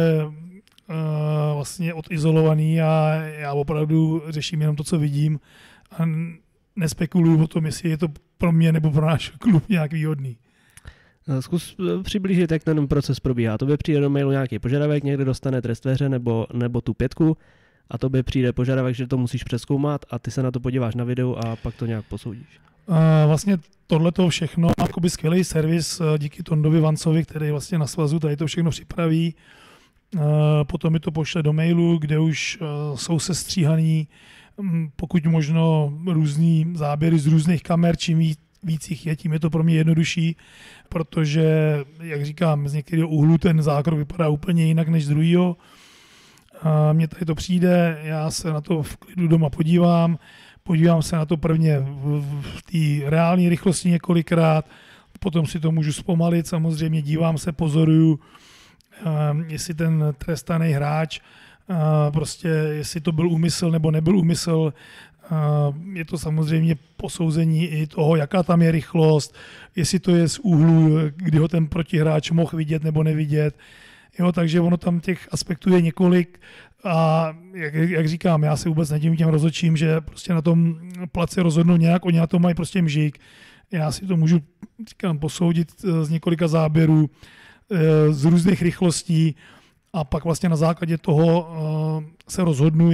vlastně odizolovaný a já opravdu řeším jenom to, co vidím a nespekuluju o tom, jestli je to pro mě nebo pro náš klub nějak výhodný. Zkus přiblížit, jak ten proces probíhá. Tobě přijde do mailu nějaký požadavek, někde dostane trest ve hře nebo tu 5 a tobě přijde požadavek, že to musíš přezkoumat a ty se na to podíváš na videu a pak to nějak posoudíš. Vlastně tohleto všechno, jakoby skvělý servis díky Tondovi Vancovi, který vlastně na svazu tady to všechno připraví. Potom mi to pošle do mailu, kde už jsou sestříhaný pokud možno různý záběry z různých kamer, čím víc jich je, tím je to pro mě jednodušší, protože, jak říkám, z některého úhlu ten zákrok vypadá úplně jinak než z druhého. Mně tady to přijde, já se na to v klidu doma podívám se na to prvně v té reální rychlosti několikrát, potom si to můžu zpomalit, samozřejmě dívám se, pozoruju, jestli ten trestaný hráč, prostě jestli to byl úmysl nebo nebyl úmysl. Je to samozřejmě posouzení i toho, jaká tam je rychlost, jestli to je z úhlu, kdy ho ten protihráč mohl vidět nebo nevidět. Jo, takže ono tam těch aspektů je několik a jak říkám, já se vůbec nedivím těm rozhodčím, že prostě na tom place rozhodnou nějak, oni na to mají prostě mžík. Já si to můžu, říkám, posoudit z několika záběrů, z různých rychlostí a pak vlastně na základě toho se rozhodnu,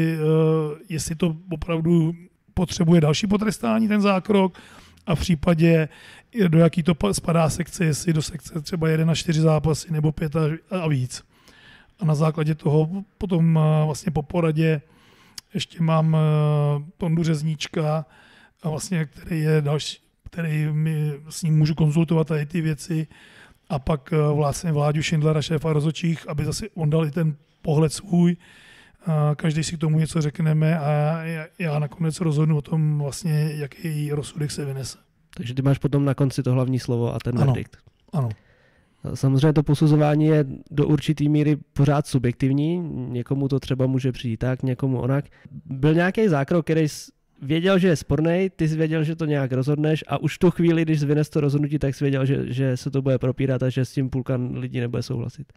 jestli to opravdu potřebuje další potrestání, ten zákrok, a v případě, do jaký to spadá sekce, jestli do sekce třeba 1-4 zápasy nebo 5 a víc. A na základě toho potom vlastně po poradě ještě mám Tondu Řezníčka, a vlastně, který je další, který s ním můžu konzultovat tady ty věci, a pak vlastně Vláďu Šindlera, šéfa rozhodčích, aby zase on dal i ten pohled svůj. Každý si k tomu něco řekneme a já nakonec rozhodnu o tom vlastně, jaký rozsudek se vynese. Takže ty máš potom na konci to hlavní slovo a ten verdikt. Ano. Samozřejmě to posuzování je do určitý míry pořád subjektivní, někomu to třeba může přijít tak, někomu onak. Byl nějaký zákrok, který věděl, že je spornej, ty jsi věděl, že to nějak rozhodneš a už v tu chvíli, když jsi vynes to rozhodnutí, tak jsi věděl, že se to bude propírat a že s tím půlka lidí nebude souhlasit.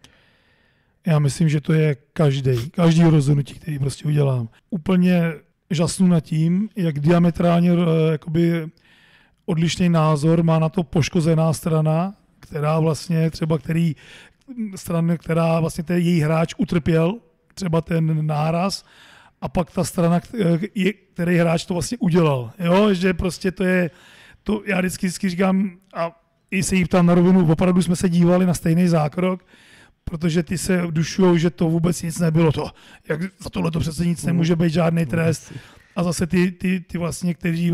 Já myslím, že to je každý rozhodnutí, který prostě udělám. Úplně žasnu nad tím, jak diametrálně jakoby odlišný názor má na to poškozená strana, která vlastně třeba, strana, která vlastně ten její hráč utrpěl, třeba ten náraz, a pak ta strana, který hráč to vlastně udělal. Jo, že prostě to je, to já vždycky říkám, a i se jí ptám na rovinu, opravdu jsme se dívali na stejný zákrok, protože ty se dušujou, že to vůbec nic nebylo. Jak za tohle to přece nic nemůže být, žádný trest. A zase ty vlastně,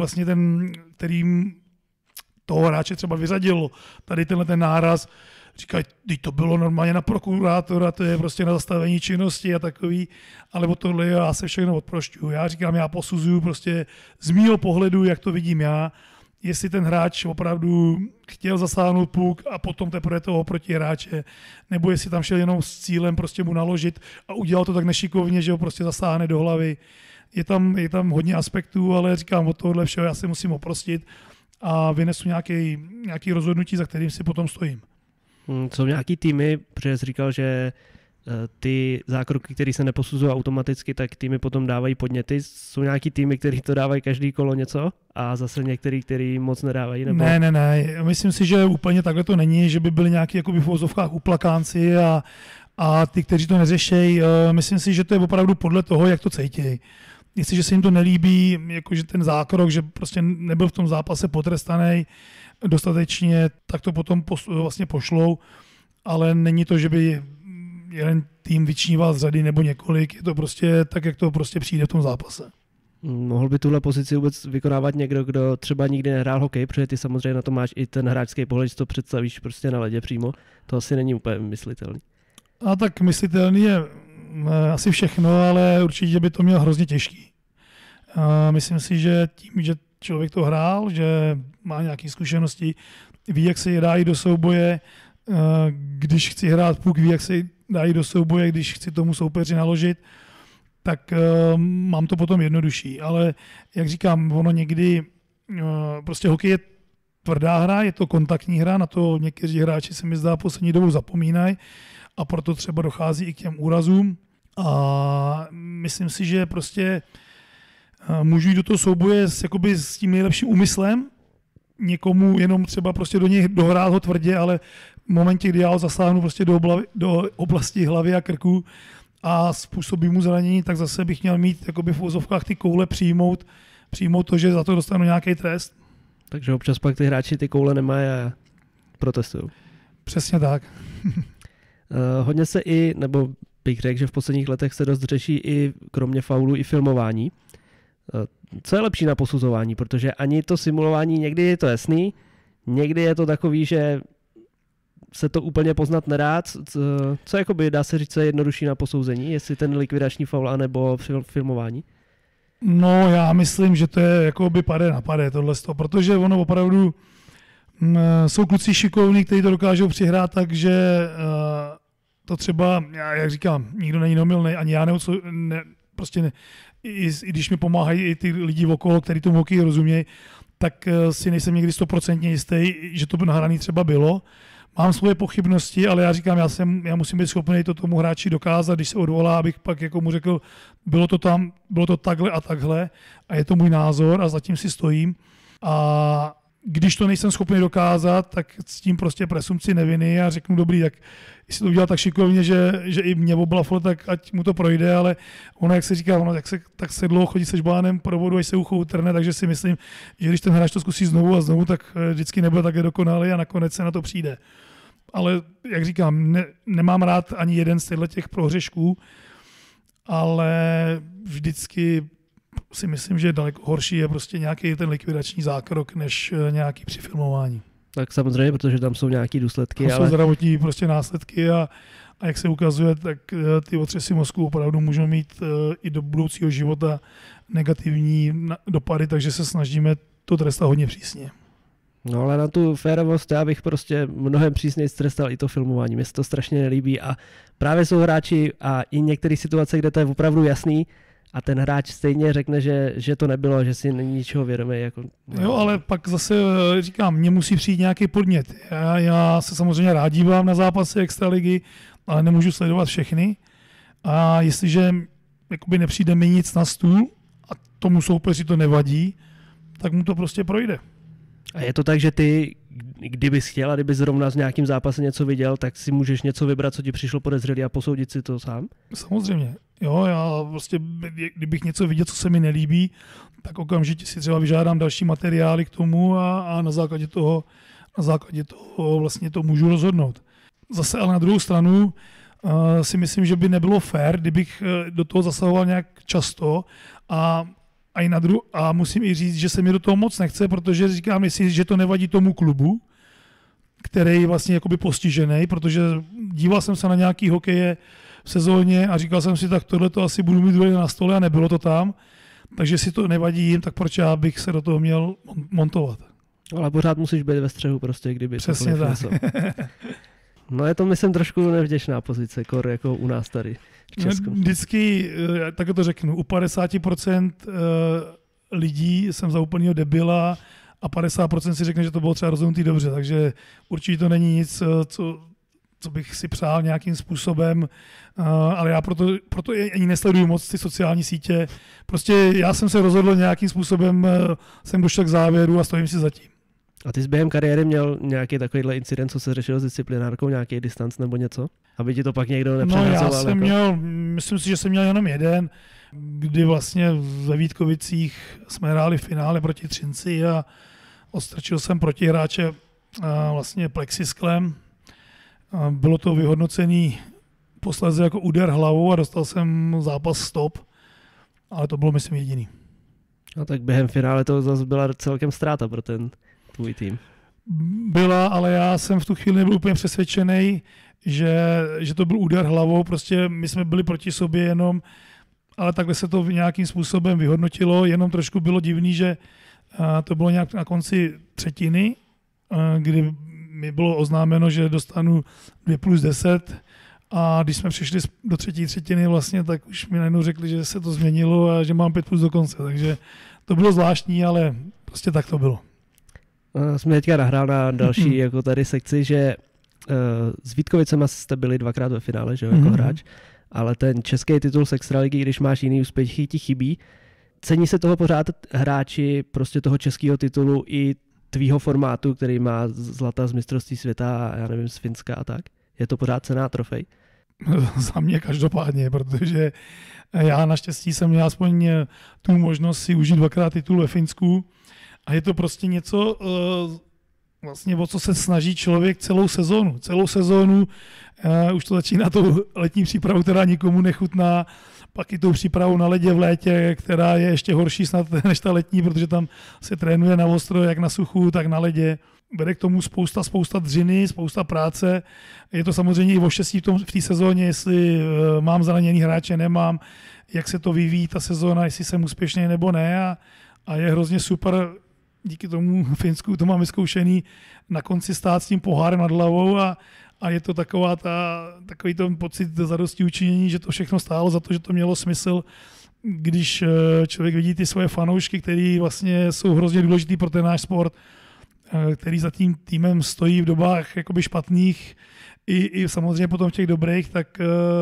kterým toho hráče třeba vyřadilo tady tenhle ten náraz, říkají, teď to bylo normálně na prokurátora, to je prostě na zastavení činnosti a takový, ale o tohle já se všechno odprošťuju. Já říkám, já posuzuju prostě z mýho pohledu, jak to vidím já, jestli ten hráč opravdu chtěl zasáhnout puk a potom teprve toho protihráče, nebo jestli tam šel jenom s cílem prostě mu naložit a udělal to tak nešikovně, že ho prostě zasáhne do hlavy. Je tam hodně aspektů, ale říkám, od tohohle všeho já si musím oprostit a vynesu nějaký rozhodnutí, za kterým si potom stojím. Jsou nějaký týmy, protože jsi říkal, že ty zákroky, které se neposuzují automaticky, tak týmy potom dávají podněty. Jsou nějaký týmy, který to dávají každý kolo něco a zase některý, který moc nedávají? Nebo... Ne. Myslím si, že úplně takhle to není, že by byli nějaký jakoby v uvozovkách uplakánci a ty, kteří to neřešejí. Myslím si, že to je opravdu podle toho, jak to cítějí. Jestliže se jim to nelíbí, jakože ten zákrok, že prostě nebyl v tom zápase potrestaný dostatečně, tak to potom vlastně pošlou, ale není to, že by jeden tým vyčníval z řady nebo několik, je to prostě tak, jak to prostě přijde v tom zápase. Mohl by tuhle pozici vůbec vykonávat někdo, kdo třeba nikdy nehrál hokej, protože ty samozřejmě na to máš i ten hráčský pohled, že to představíš prostě na ledě přímo, to asi není úplně myslitelný. A tak myslitelný je asi všechno, ale určitě by to měl hrozně těžký. Myslím si, že tím, že člověk to hrál, že má nějaké zkušenosti, ví, jak se dá jít do souboje, když chci hrát puk, ví, jak se dá jít do souboje, když chci tomu soupeři naložit, tak mám to potom jednodušší. Ale jak říkám, ono někdy, prostě hokej je tvrdá hra, je to kontaktní hra, na to někteří hráči se mi zdá poslední dobou zapomínají a proto třeba dochází i k těm úrazům. A myslím si, že prostě můžu jít do toho souboje s tím nejlepším úmyslem, někomu jenom třeba prostě do něj dohrát ho tvrdě, ale v momentě, kdy já ho zasáhnu prostě do oblasti hlavy a krku a způsobím mu zranění, tak zase bych měl mít jakoby v uvozovkách ty koule přijmout to, že za to dostanu nějaký trest. Takže občas pak ty hráči ty koule nemají a protestují. Přesně tak. Hodně se nebo bych řekl, že v posledních letech se dost řeší i kromě faulu i filmování. Co je lepší na posuzování, protože ani to simulování, někdy je to jasný, někdy je to takový, že se to úplně poznat nedá. Co jakoby dá se říct, co je jednodušší na posouzení, jestli ten likvidační faul anebo filmování? No já myslím, že to je jakoby pade na pade tohleto, protože ono opravdu jsou kluci šikovní, kteří to dokážou přihrát tak, že to třeba, jak říkám, nikdo není neomylný, ani já i když mi pomáhají i ty lidi okolo, kteří tomu hokeji rozumějí, tak si nejsem někdy 100% jistý, že to by nahraný třeba bylo. Mám svoje pochybnosti, ale já říkám, já musím být schopný to tomu hráči dokázat, když se odvolá, abych pak jako mu řekl, bylo to takhle a takhle a je to můj názor a zatím si stojím. A když to nejsem schopný dokázat, tak s tím prostě presumpci neviny a řeknu, dobrý, tak jestli to udělal tak šikovně, že i mě oblaflo, tak ať mu to projde, ale ono, jak se říká, tak se dlouho chodí se žbánem po vodu, až se ucho utrne, takže si myslím, že když ten hráč to zkusí znovu a znovu, tak vždycky nebude také dokonalý a nakonec se na to přijde. Ale jak říkám, nemám rád ani jeden z těch prohřešků, ale vždycky si myslím, že daleko horší je prostě nějaký ten likvidační zákrok, než nějaký při filmování. Tak samozřejmě, protože tam jsou nějaké důsledky. Jsou zdravotní prostě následky a jak se ukazuje, tak ty otřesy mozku opravdu můžou mít i do budoucího života negativní dopady, takže se snažíme to trestat hodně přísně. No ale na tu férovost já bych prostě mnohem přísněji trestal i to filmování. Mně se to strašně nelíbí a právě jsou hráči a i některé situace, kde to je opravdu jasný, a ten hráč stejně řekne, že to nebylo, že si není ničeho vědomý. Jako... Jo, ale pak zase říkám, mně musí přijít nějaký podnět. Já se samozřejmě rád dívám na zápasy extraligy, ale nemůžu sledovat všechny. A jestliže jakoby nepřijde mi nic na stůl a tomu soupeři to nevadí, tak mu to prostě projde. A je to tak, že ty, kdybys chtěl a kdyby zrovna z nějakým zápasem něco viděl, tak si můžeš něco vybrat, co ti přišlo podezřelý a posoudit si to sám? Samozřejmě. Jo, já prostě, kdybych něco viděl, co se mi nelíbí, tak okamžitě si třeba vyžádám další materiály k tomu a na základě toho vlastně to můžu rozhodnout. Zase ale na druhou stranu si myslím, že by nebylo fér, kdybych do toho zasahoval nějak často a musím i říct, že se mi do toho moc nechce, protože říkám si, že to nevadí tomu klubu, který je vlastně jakoby postižený, protože díval jsem se na nějaký hokeje v sezóně a říkal jsem si, tak tohle to asi budu mít na stole a nebylo to tam, takže si to nevadí jim, tak proč já bych se do toho měl montovat. Ale pořád musíš být ve střehu prostě, kdyby... Přesně tak. No je to, myslím, trošku nevděčná pozice, jako u nás tady v Česku. Vždycky, tak to řeknu, u 50% lidí jsem za úplnýho debila a 50% si řekne, že to bylo třeba rozhodnutý dobře, takže určitě to není nic, co bych si přál nějakým způsobem, ale já proto ani nesleduju moc ty sociální sítě. Prostě já jsem se rozhodl nějakým způsobem, jsem došel k závěru a stojím si za tím. A ty jsi během kariéry měl nějaký takovýhle incident, co se řešil s disciplinárkou, nějaký distanc nebo něco? Aby ti to pak někdo nepřehazoval? No já jsem měl, myslím si, že jsem měl jenom jeden, kdy vlastně ve Vítkovicích jsme hráli v finále proti Třinci a odstrčil jsem protihráče vlastně plexisklem. Bylo to vyhodnocený posléze jako úder hlavou a dostal jsem zápas stop, ale to bylo, myslím, jediný. A tak během finále to zase byla celkem ztráta pro ten tvůj tým. Byla, ale já jsem v tu chvíli nebyl úplně přesvědčený, že to byl úder hlavou, prostě my jsme byli proti sobě jenom, ale takhle se to nějakým způsobem vyhodnotilo, jenom trošku bylo divný, že to bylo nějak na konci třetiny, kdy mi bylo oznámeno, že dostanu 2+10 a když jsme přišli do třetí třetiny vlastně, tak už mi najednou řekli, že se to změnilo a že mám 5+ do konce, takže to bylo zvláštní, ale prostě tak to bylo. Jsme teďka nahrál na další jako tady sekci, že s Vítkovicema jste byli 2krát ve finále, že jo, jako hráč, ale ten český titul z extraligy, když máš jiný úspěchy, ti chybí. Cení se toho pořád hráči prostě toho českého titulu i tvýho formátu, který má zlata z mistrovství světa a já nevím, z Finska a tak? Je to pořád cenná trofej? Za mě každopádně, protože já naštěstí jsem měl aspoň tu možnost si užít 2krát titul ve Finsku a je to prostě něco, vlastně o co se snaží člověk celou sezónu. Celou sezónu už to začíná tou letní přípravu, která nikomu nechutná, pak i tou přípravou na ledě v létě, která je ještě horší snad než ta letní, protože tam se trénuje na ostro, jak na suchu, tak na ledě. Vede k tomu spousta dřiny, spousta práce. Je to samozřejmě i o štěstí v té sezóně, jestli mám zraněný hráče, nemám, jak se to vyvíjí ta sezóna, jestli jsem úspěšný nebo ne. A je hrozně super, díky tomu Finsku to mám vyzkoušený, na konci stát s tím pohárem nad hlavou a je to takový ten pocit zadosti učinění, že to všechno stálo za to, že to mělo smysl, když člověk vidí ty svoje fanoušky, který vlastně jsou hrozně důležitý pro ten náš sport, který za tím týmem stojí v dobách jakoby špatných i samozřejmě potom v těch dobrých, tak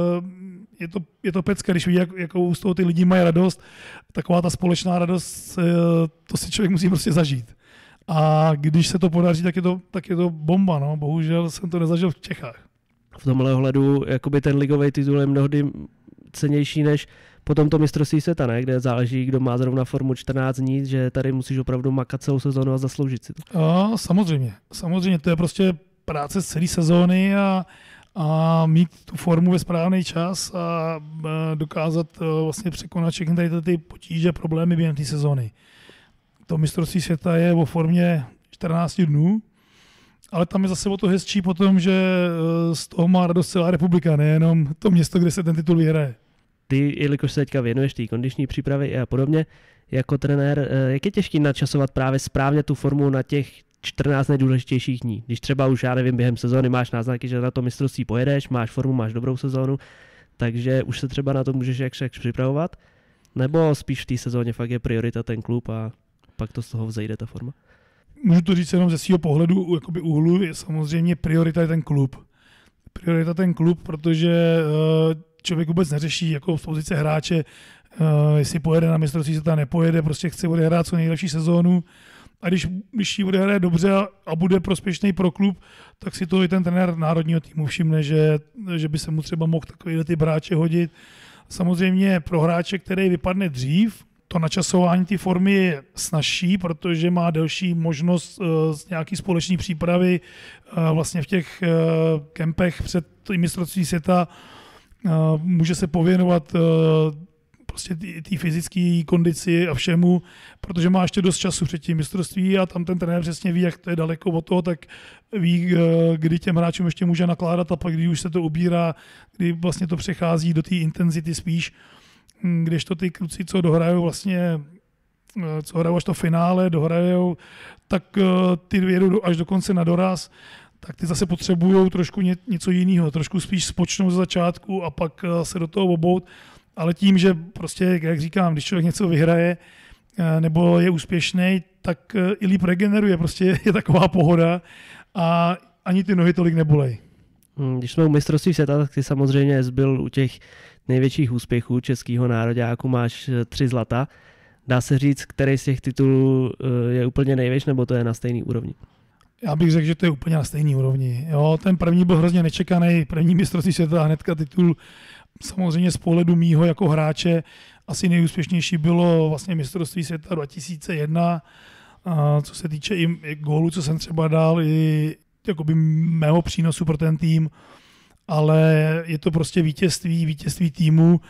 je to pecka, když vidí, jakou z toho ty lidi mají radost. Taková ta společná radost, to si člověk musí prostě zažít. A když se to podaří, tak je to bomba. No. Bohužel jsem to nezažil v Čechách. V tomhle ohledu jakoby ten ligový titul je mnohdy cennější než potom to mistrovství světa, ne? Kde záleží, kdo má zrovna formu 14 dní, že tady musíš opravdu makat celou sezónu a zasloužit si to. Samozřejmě, to je prostě práce z celé sezóny a mít tu formu ve správný čas a dokázat vlastně překonat všechny tady ty potíže, problémy během té sezóny. To mistrovství světa je o formě 14 dnů, ale tam je zase o to hezčí potom, že z toho má radost celá republika, nejenom to město, kde se ten titul vyhraje. Ty, jelikož se teďka věnuješ té kondiční přípravy a podobně, jako trenér, jak je těžký načasovat právě správně tu formu na těch 14 nejdůležitějších dní? Když třeba už, já nevím, během sezóny máš náznaky, že na to mistrovství pojedeš, máš formu, máš dobrou sezónu, takže už se třeba na to můžeš jakž připravovat? Nebo spíš v té sezóně fakt je priorita ten klub a pak to z toho vzejde ta forma? Můžu to říct jenom ze svého pohledu, jakoby úhlu, je samozřejmě priorita je ten klub. Priorita ten klub, protože člověk vůbec neřeší jako v pozici hráče, jestli pojede na mistrovství světa, nepojede, prostě chce odehrát co nejlepší sezónu A když ji bude hrát dobře a bude prospěšný pro klub, tak si to i ten trenér národního týmu všimne, že by se mu třeba mohl takovýhle ty bráče hodit. Samozřejmě pro hráče, který vypadne dřív, to načasování té formy je snazší, protože má delší možnost z nějaký společné přípravy vlastně v těch kempech před mistrovství světa. Může se pověnovat prostě té fyzické kondici a všemu, protože má ještě dost času před tím mistrovství a tam ten trenér přesně ví, jak to je daleko od toho, tak ví, kdy těm hráčům ještě může nakládat a pak, kdy už se to ubírá, kdy vlastně to přechází do té intenzity spíš, kdežto ty kluci, co dohrajou vlastně, co hrajou až to finále, dohrajou, tak ty jedou až do konce na doraz, tak ty zase potřebují trošku něco jiného, trošku spíš spočnout z začátku a pak se do toho obout, ale tím, že prostě, jak říkám, když člověk něco vyhraje nebo je úspěšný, tak i líp regeneruje, prostě je taková pohoda a ani ty nohy tolik nebolej. Když jsme u mistrovství světa, tak ty samozřejmě zbyl u těch největších úspěchů českého nároďáku, máš 3 zlata. Dá se říct, který z těch titulů je úplně největší, nebo to je na stejný úrovni? Já bych řekl, že to je úplně na stejný úrovni. Jo, ten první byl hrozně nečekaný, první mistrovství světa, hnedka titul. Samozřejmě z pohledu mýho jako hráče asi nejúspěšnější bylo vlastně mistrovství světa 2001, co se týče i gólu, co jsem třeba dal, i jakoby mého přínosu pro ten tým, ale je to prostě vítězství týmu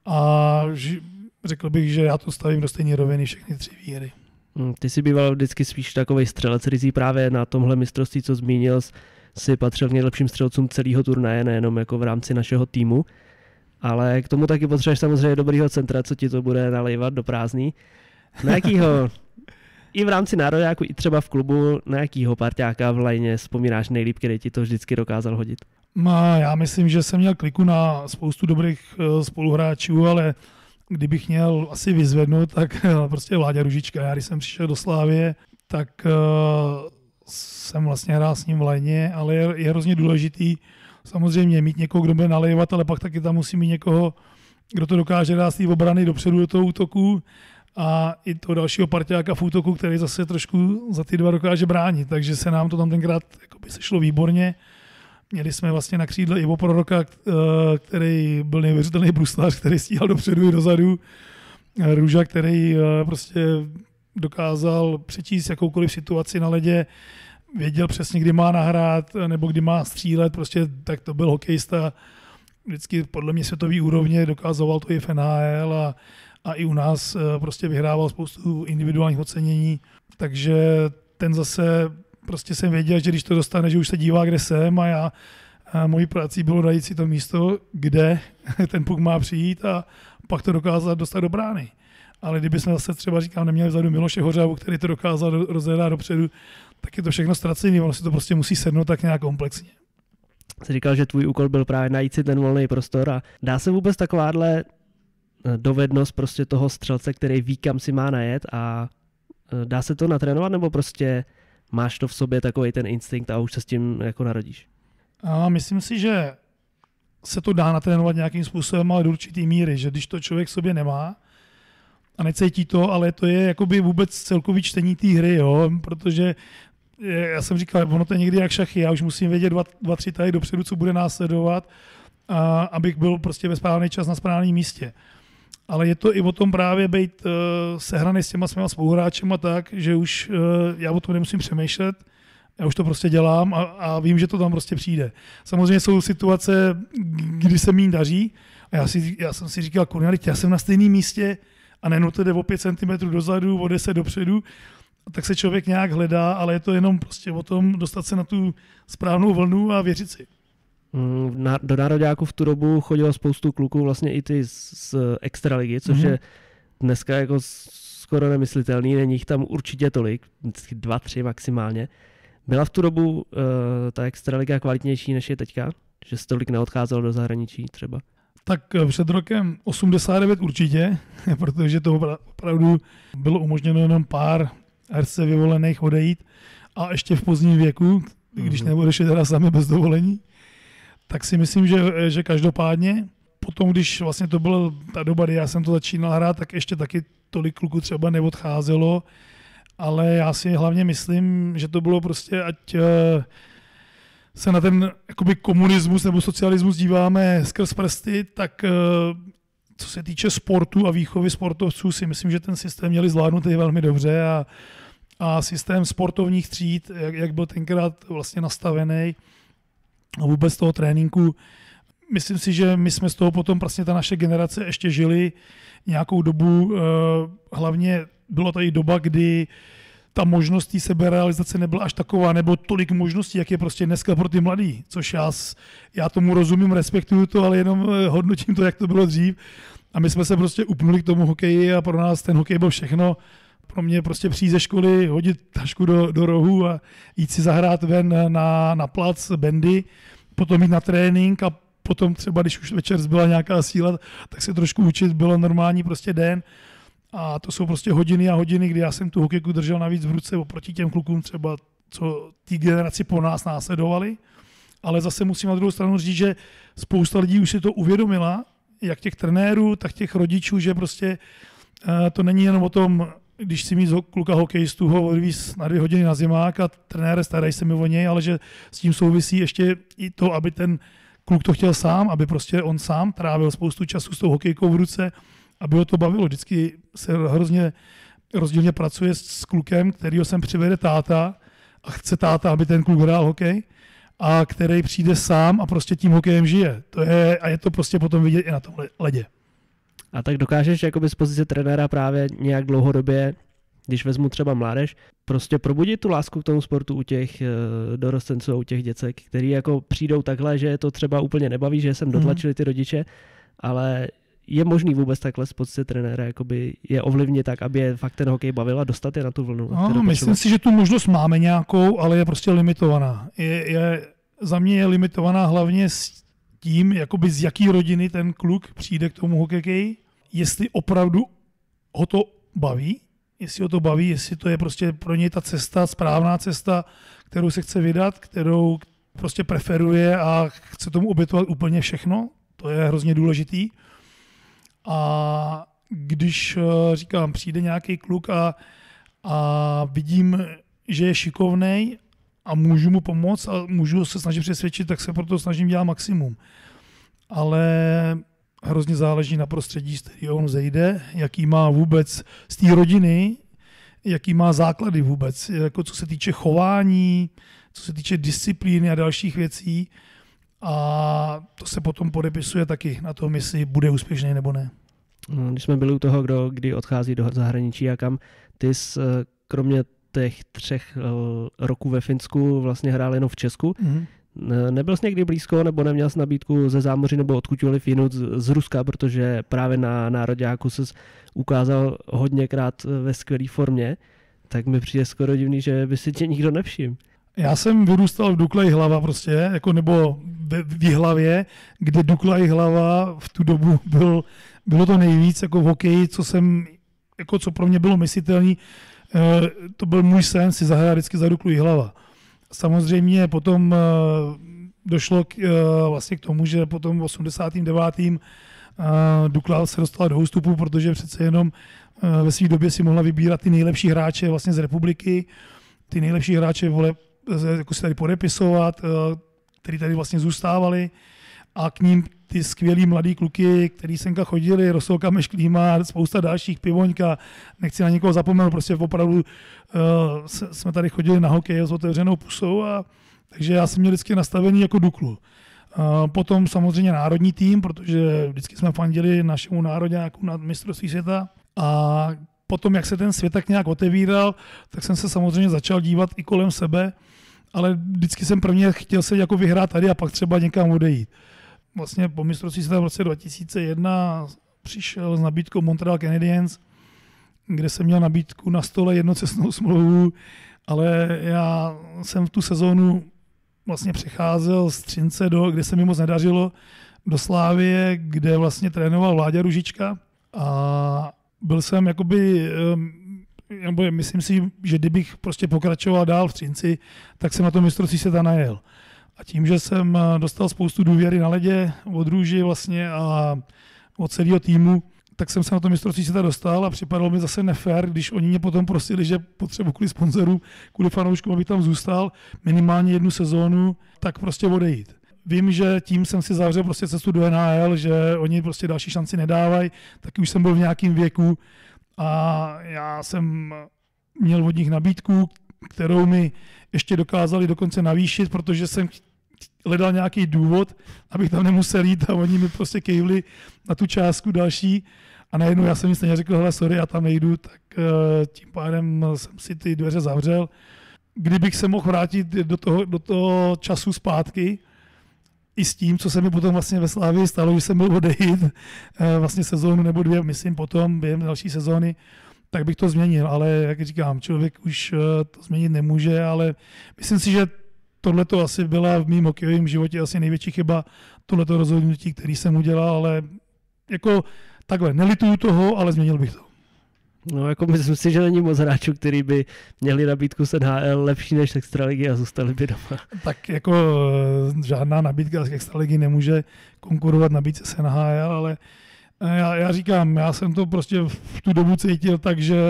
a řekl bych, že já to stavím do stejné roviny všechny 3 výhry. Ty jsi býval vždycky spíš takovej střelec rizí, právě na tomhle mistrovství, co zmínil, si patřil k nejlepším střelcům celého turnaje, nejenom jako v rámci našeho týmu, ale k tomu taky potřebuješ samozřejmě dobrýho centra, co ti to bude nalévat do prázdný. Na jakýho, i v rámci nároďáku, i třeba v klubu, na jakýho parťáka v lajně vzpomínáš nejlíp, který ti to vždycky dokázal hodit? Já myslím, že jsem měl kliku na spoustu dobrých spoluhráčů, ale kdybych měl asi vyzvednout, tak prostě Vláďa Růžička. Já když jsem přišel do Slávie, tak jsem vlastně hrál s ním v lajně, ale je hrozně důležitý samozřejmě mít někoho, kdo bude nalévat, ale pak taky tam musí mít někoho, kdo to dokáže dát z té obrany dopředu do toho útoku a i toho dalšího parťáka v útoku, který zase trošku za ty 2 dokáže bránit. Takže se nám to tam tenkrát sešlo výborně. Měli jsme vlastně na křídle Ivo Proroka, který byl neuvěřitelný bruslář, který stíhal dopředu i dozadu. Růža, který prostě dokázal přečíst jakoukoliv situaci na ledě, věděl přesně, kdy má nahrát nebo kdy má střílet, prostě tak to byl hokejista vždycky podle mě světový úrovně, dokázoval to i v NHL a i u nás prostě vyhrával spoustu individuálních ocenění, takže ten zase prostě jsem věděl, že když to dostane, že už se dívá, kde jsem a mojí prací bylo najít si to místo, kde ten puk má přijít a pak to dokázat dostat do brány. Ale kdybychom zase třeba neměli vzadu Miloše Hořavu, který to dokázal rozhledat dopředu, tak je to všechno ztracené, ono si to prostě musí sednout tak nějak komplexně. Jsi říkal, že tvůj úkol byl právě najít si ten volný prostor a dá se vůbec takováhle dovednost prostě toho střelce, který ví, kam si má najet a dá se to natrénovat, nebo prostě máš to v sobě takový ten instinkt a už se s tím jako narodíš? A myslím si, že se to dá natrénovat nějakým způsobem, ale do určitý míry, že když to člověk v sobě nemá a necítí to, ale to je jakoby vůbec celkový čtení té hry, jo? Protože já jsem říkal, ono to je někdy jak šachy, já už musím vědět 2-3 tahy dopředu, co bude následovat, abych byl prostě ve správný čas na správném místě. Ale je to i o tom právě být sehraný s těma svýma spoluhráčema tak, že už já o tom nemusím přemýšlet, já už to prostě dělám a vím, že to tam prostě přijde. Samozřejmě jsou situace, kdy se míň daří a já jsem si říkal, kurňa, já jsem na stejném místě a nejenom to jde o 5 cm dozadu, o 10 dopředu, tak se člověk nějak hledá, ale je to jenom prostě o tom dostat se na tu správnou vlnu a věřit si. Do nároďáku v tu dobu chodilo spoustu kluků, vlastně i ty z extraligy, což je dneska jako skoro nemyslitelný, není jich tam určitě tolik, 2-3 maximálně. Byla v tu dobu ta extraliga kvalitnější, než je teďka? Že jsi tolik neodcházel do zahraničí třeba? Tak před rokem 89 určitě, protože to opravdu bylo umožněno jenom pár herce vyvolených odejít a ještě v pozdním věku, když nebudeš teda sami bez dovolení. Tak si myslím, že každopádně. Potom, když vlastně to byla ta doba, kdy já jsem to začínal hrát, tak ještě taky tolik kluků třeba neodcházelo. ale já si hlavně myslím, že to bylo prostě, ať se na ten jakoby komunismus nebo socialismus díváme skrz prsty, tak co se týče sportu a výchovy sportovců, si myslím, že ten systém měli zvládnutý velmi dobře a systém sportovních tříd, jak byl tenkrát vlastně nastavený a vůbec toho tréninku, myslím si, že my jsme z toho potom vlastně ta naše generace ještě žili nějakou dobu, hlavně byla tady doba, kdy ta možnost té seberealizace nebyla až taková, nebo tolik možností, jak je prostě dneska pro ty mladý, což já tomu rozumím, respektuju to, ale jenom hodnotím to, jak to bylo dřív. A my jsme se prostě upnuli k tomu hokeji a pro nás ten hokej byl všechno. Pro mě prostě přijít ze školy, hodit tašku do rohu a jít si zahrát ven na plac bandy, potom jít na trénink a potom třeba, když už večer zbyla nějaká síla, tak se trošku učit, bylo normální prostě den. A to jsou prostě hodiny a hodiny, kdy já jsem tu hokejku držel navíc v ruce oproti těm klukům třeba, co té generaci po nás následovali. Ale zase musím na druhou stranu říct, že spousta lidí už si to uvědomila, jak těch trenérů, tak těch rodičů, že prostě to není jenom o tom, když si mít kluka hokejistu ho odvíz na 2 hodiny na zimák a trenére starají se mi o něj, ale že s tím souvisí ještě i to, aby ten kluk to chtěl sám, aby prostě on sám trávil spoustu času s tou hokejkou v ruce, aby ho to bavilo. Vždycky se hrozně rozdílně pracuje s klukem, kterýho sem přivede táta a chce táta, aby ten kluk hrál hokej, a který přijde sám a prostě tím hokejem žije. A je to prostě potom vidět i na tom ledě. A tak dokážeš jakoby z pozice trenéra právě nějak dlouhodobě, když vezmu třeba mládež, prostě probudit tu lásku k tomu sportu u těch dorostenců, u těch děcek, který jako přijdou takhle, že to třeba úplně nebaví, že sem dotlačili ty rodiče, ale je možný vůbec takhle z pozice trenéra jakoby je ovlivnit tak, aby je fakt ten hokej bavil a dostat je na tu vlnu? No, myslím si, že tu možnost máme nějakou, ale je prostě limitovaná. Za mě je limitovaná hlavně s tím, jakoby z jaký rodiny ten kluk přijde k tomu hokeji, jestli opravdu ho to baví, jestli to je prostě pro něj ta cesta, správná cesta, kterou se chce vydat, kterou prostě preferuje a chce tomu obětovat úplně všechno. To je hrozně důležitý. A když říkám, přijde nějaký kluk a vidím, že je šikovnej a můžu mu pomoct a můžu se snažit přesvědčit, tak se proto snažím dělat maximum. Ale hrozně záleží na prostředí, z kterého on zejde, jaký má vůbec z té rodiny, jaký má základy vůbec, jako co se týče chování, co se týče disciplíny a dalších věcí. A to se potom podepisuje taky na tom, jestli bude úspěšný nebo ne. Když jsme byli u toho, kdy odchází do zahraničí a kam, ty jsi kromě těch 3 roků ve Finsku vlastně hrál jenom v Česku. Mm-hmm. Nebyl jsi někdy blízko, nebo neměl jsi nabídku ze zámoří nebo odkudkoliv jinut z Ruska, protože právě na nároďáku se ukázal hodněkrát ve skvělé formě, tak mi přijde skoro divný, že by si tě nikdo nevšiml. Já jsem vyrůstal v Dukle Jihlava prostě, jako nebo v Jihlavě, kde Dukla Jihlava v tu dobu bylo to nejvíc jako v hokeji, co pro mě bylo myslitelné. To byl můj sen si zahrát vždycky za Duklu Jihlava. Samozřejmě potom došlo vlastně k tomu, že potom v 89. Dukla se dostala do ústupu, protože přece jenom ve své době si mohla vybírat ty nejlepší hráče vlastně z republiky, ty nejlepší hráče jako si tady podepisovat, který tady vlastně zůstávali a k ním ty skvělý mladý kluky, který semka chodili, Rosolka Mešklíma, spousta dalších, Pivoňka, nechci na někoho zapomenout, prostě opravdu jsme tady chodili na hokej s otevřenou pusou, takže já jsem měl vždycky nastavený jako Duklu. Potom samozřejmě národní tým, protože vždycky jsme fandili našemu nároďáku na mistrovství světa a potom, jak se ten svět tak nějak otevíral, tak jsem se samozřejmě začal dívat i kolem sebe, ale vždycky jsem prvně chtěl se jako vyhrát tady a pak třeba někam odejít. Vlastně po mistrovství světa v roce 2001 přišel s nabídkou Montreal Canadiens, kde jsem měl nabídku na stole jednocestnou smlouvu, ale já jsem v tu sezónu vlastně přecházel z Třince, kde se mi moc nedařilo, do Slávie, kde vlastně trénoval Vláďa Ružička a byl jsem myslím si, že kdybych prostě pokračoval dál v Třinci, tak jsem na to mistrovství světa najel. A tím, že jsem dostal spoustu důvěry na ledě od Růži vlastně a od celého týmu, tak jsem se na to mistrovství světa dostal a připadalo mi zase nefér, když oni mě potom prosili, že potřebuji kvůli sponzorům, kvůli fanouškům, aby tam zůstal minimálně 1 sezónu, tak prostě odejít. Vím, že tím jsem si zavřel prostě cestu do NHL, že oni prostě další šanci nedávají, taky už jsem byl v nějakém věku a já jsem měl od nich nabídku, kterou mi ještě dokázali dokonce navýšit, protože jsem hledal nějaký důvod, abych tam nemusel jít a oni mi prostě kejvli na tu částku další a najednou já jsem nic neřekl, hele sorry, já tam nejdu, tak tím pádem jsem si ty dveře zavřel. Kdybych se mohl vrátit do toho času zpátky, i s tím, co se mi potom vlastně ve Slavii stalo, že jsem byl odejít vlastně sezónu nebo 2, myslím potom během další sezóny, tak bych to změnil, ale jak říkám, člověk už to změnit nemůže, ale myslím si, že tohleto asi byla v mém hokejovém životě asi největší chyba, tohleto rozhodnutí, který jsem udělal, ale jako takhle, nelituju toho, ale změnil bych to. No jako myslím si, že není moc hráčů, který by měli nabídku z NHL lepší než extraligy a zůstali by doma. Tak jako žádná nabídka z extraligy nemůže konkurovat nabídce z NHL, ale já říkám, já jsem to prostě v tu dobu cítil tak, že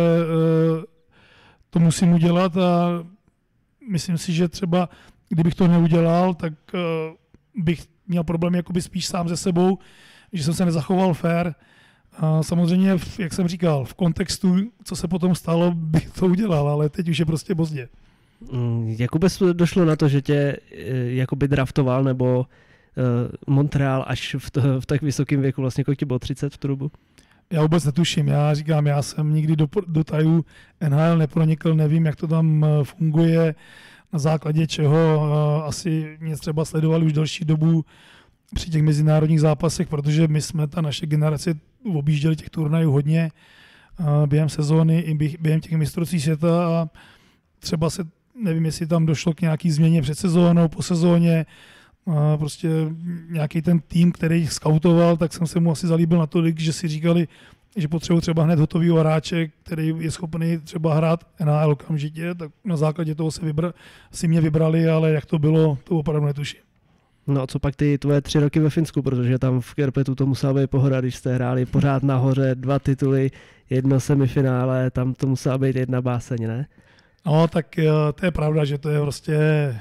to musím udělat a myslím si, že třeba kdybych to neudělal, tak bych měl problém jakoby spíš sám se sebou, že jsem se nezachoval fair. A samozřejmě, jak jsem říkal, v kontextu, co se potom stalo, bych to udělal, ale teď už je prostě pozdě. Jak vůbec došlo na to, že tě jakoby draftoval, nebo Montreal až v tak vysokém věku, vlastně kolik ti bylo 30 v tu dobu? Já vůbec netuším, já říkám, já jsem nikdy do tajů NHL nepronikl, nevím, jak to tam funguje, na základě čeho asi mě třeba sledovali už další dobu při těch mezinárodních zápasech, protože my jsme, ta naše generace, objížděli těch turnajů hodně během sezóny i během těch mistrovství světa a třeba se, nevím, jestli tam došlo k nějaký změně před sezónou, po sezóně, prostě nějaký ten tým, který skautoval, tak jsem se mu asi zalíbil natolik, že si říkali, že potřebuji třeba hned hotový hráče, který je schopný třeba hrát NHL okamžitě, tak na základě toho si mě vybrali, ale jak to bylo, to opravdu netuším. No a co pak ty tvoje 3 roky ve Finsku, protože tam v Kerpetu to musela být pohoda, když jste hráli pořád nahoře, 2 tituly, 1 semifinále, tam to musela být 1 báseň, ne? No tak to je pravda, že to je prostě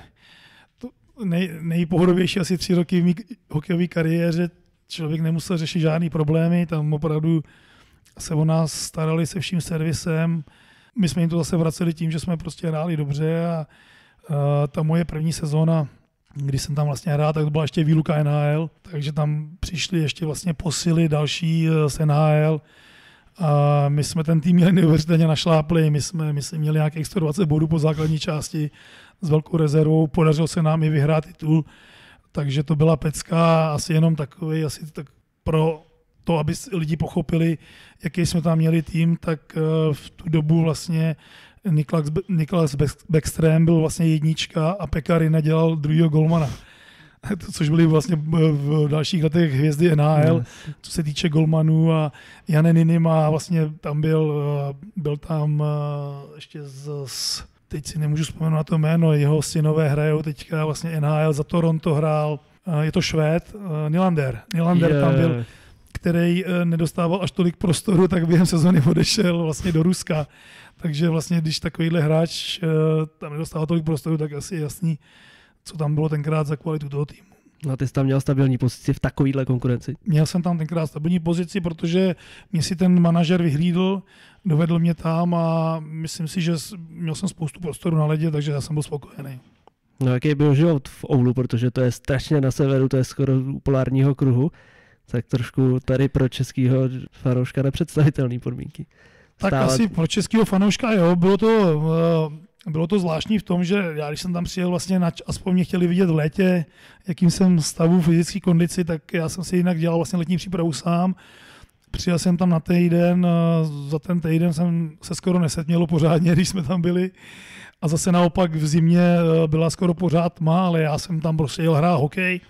nejpohodovější asi 3 roky v mý hokejové kariéře. Člověk nemusel řešit žádný problémy, tam opravdu se o nás starali se vším servisem. My jsme jim to zase vraceli tím, že jsme prostě hráli dobře a ta moje první sezóna, když jsem tam vlastně hrál, tak to byla ještě výluka NHL, takže tam přišli ještě vlastně posily další z NHL a my jsme ten tým měli neuvěřitelně našláplý, my jsme měli nějakých 120 bodů po základní části s velkou rezervou, podařilo se nám i vyhrát titul, takže to byla pecka, asi jenom takový, asi tak pro to, aby lidi pochopili, jaký jsme tam měli tým, tak v tu dobu vlastně Niklas Bäckström byl vlastně jednička a Pekarina dělal druhýho golmana. Což byly vlastně v dalších letech hvězdy NHL, co se týče golmanů a Janne Niinimaa vlastně tam byl tam ještě teď si nemůžu vzpomenout na to jméno, jeho synové hrajou teďka vlastně NHL, za Toronto hrál, je to Švéd, Nylander tam byl, který nedostával až tolik prostoru, tak během sezóny odešel vlastně do Ruska. Takže vlastně, když takovýhle hráč tam nedostával tolik prostoru, tak asi je jasný, co tam bylo tenkrát za kvalitu toho týmu. No a ty jsi tam měl stabilní pozici v takovýhle konkurenci? Měl jsem tam tenkrát stabilní pozici, protože mě si ten manažer vyhlídl, dovedl mě tam a myslím si, že měl jsem spoustu prostoru na ledě, takže já jsem byl spokojený. No jaký byl život v Oulu, protože to je strašně na severu, to je skoro u polárního kruhu, tak trošku tady pro českýho fanouška nepředstavitelné podmínky. Tak asi pro českého fanouška jo, bylo to zvláštní v tom, že já když jsem tam přijel vlastně, aspoň mě chtěli vidět v létě, jakým jsem stavu fyzické kondici, tak já jsem si jinak dělal vlastně letní přípravu sám. Přijel jsem tam na týden, za ten týden jsem se skoro nesetmělo pořádně, když jsme tam byli. A zase naopak v zimě byla skoro pořád tma, ale já jsem tam prostě jel hrát hokej.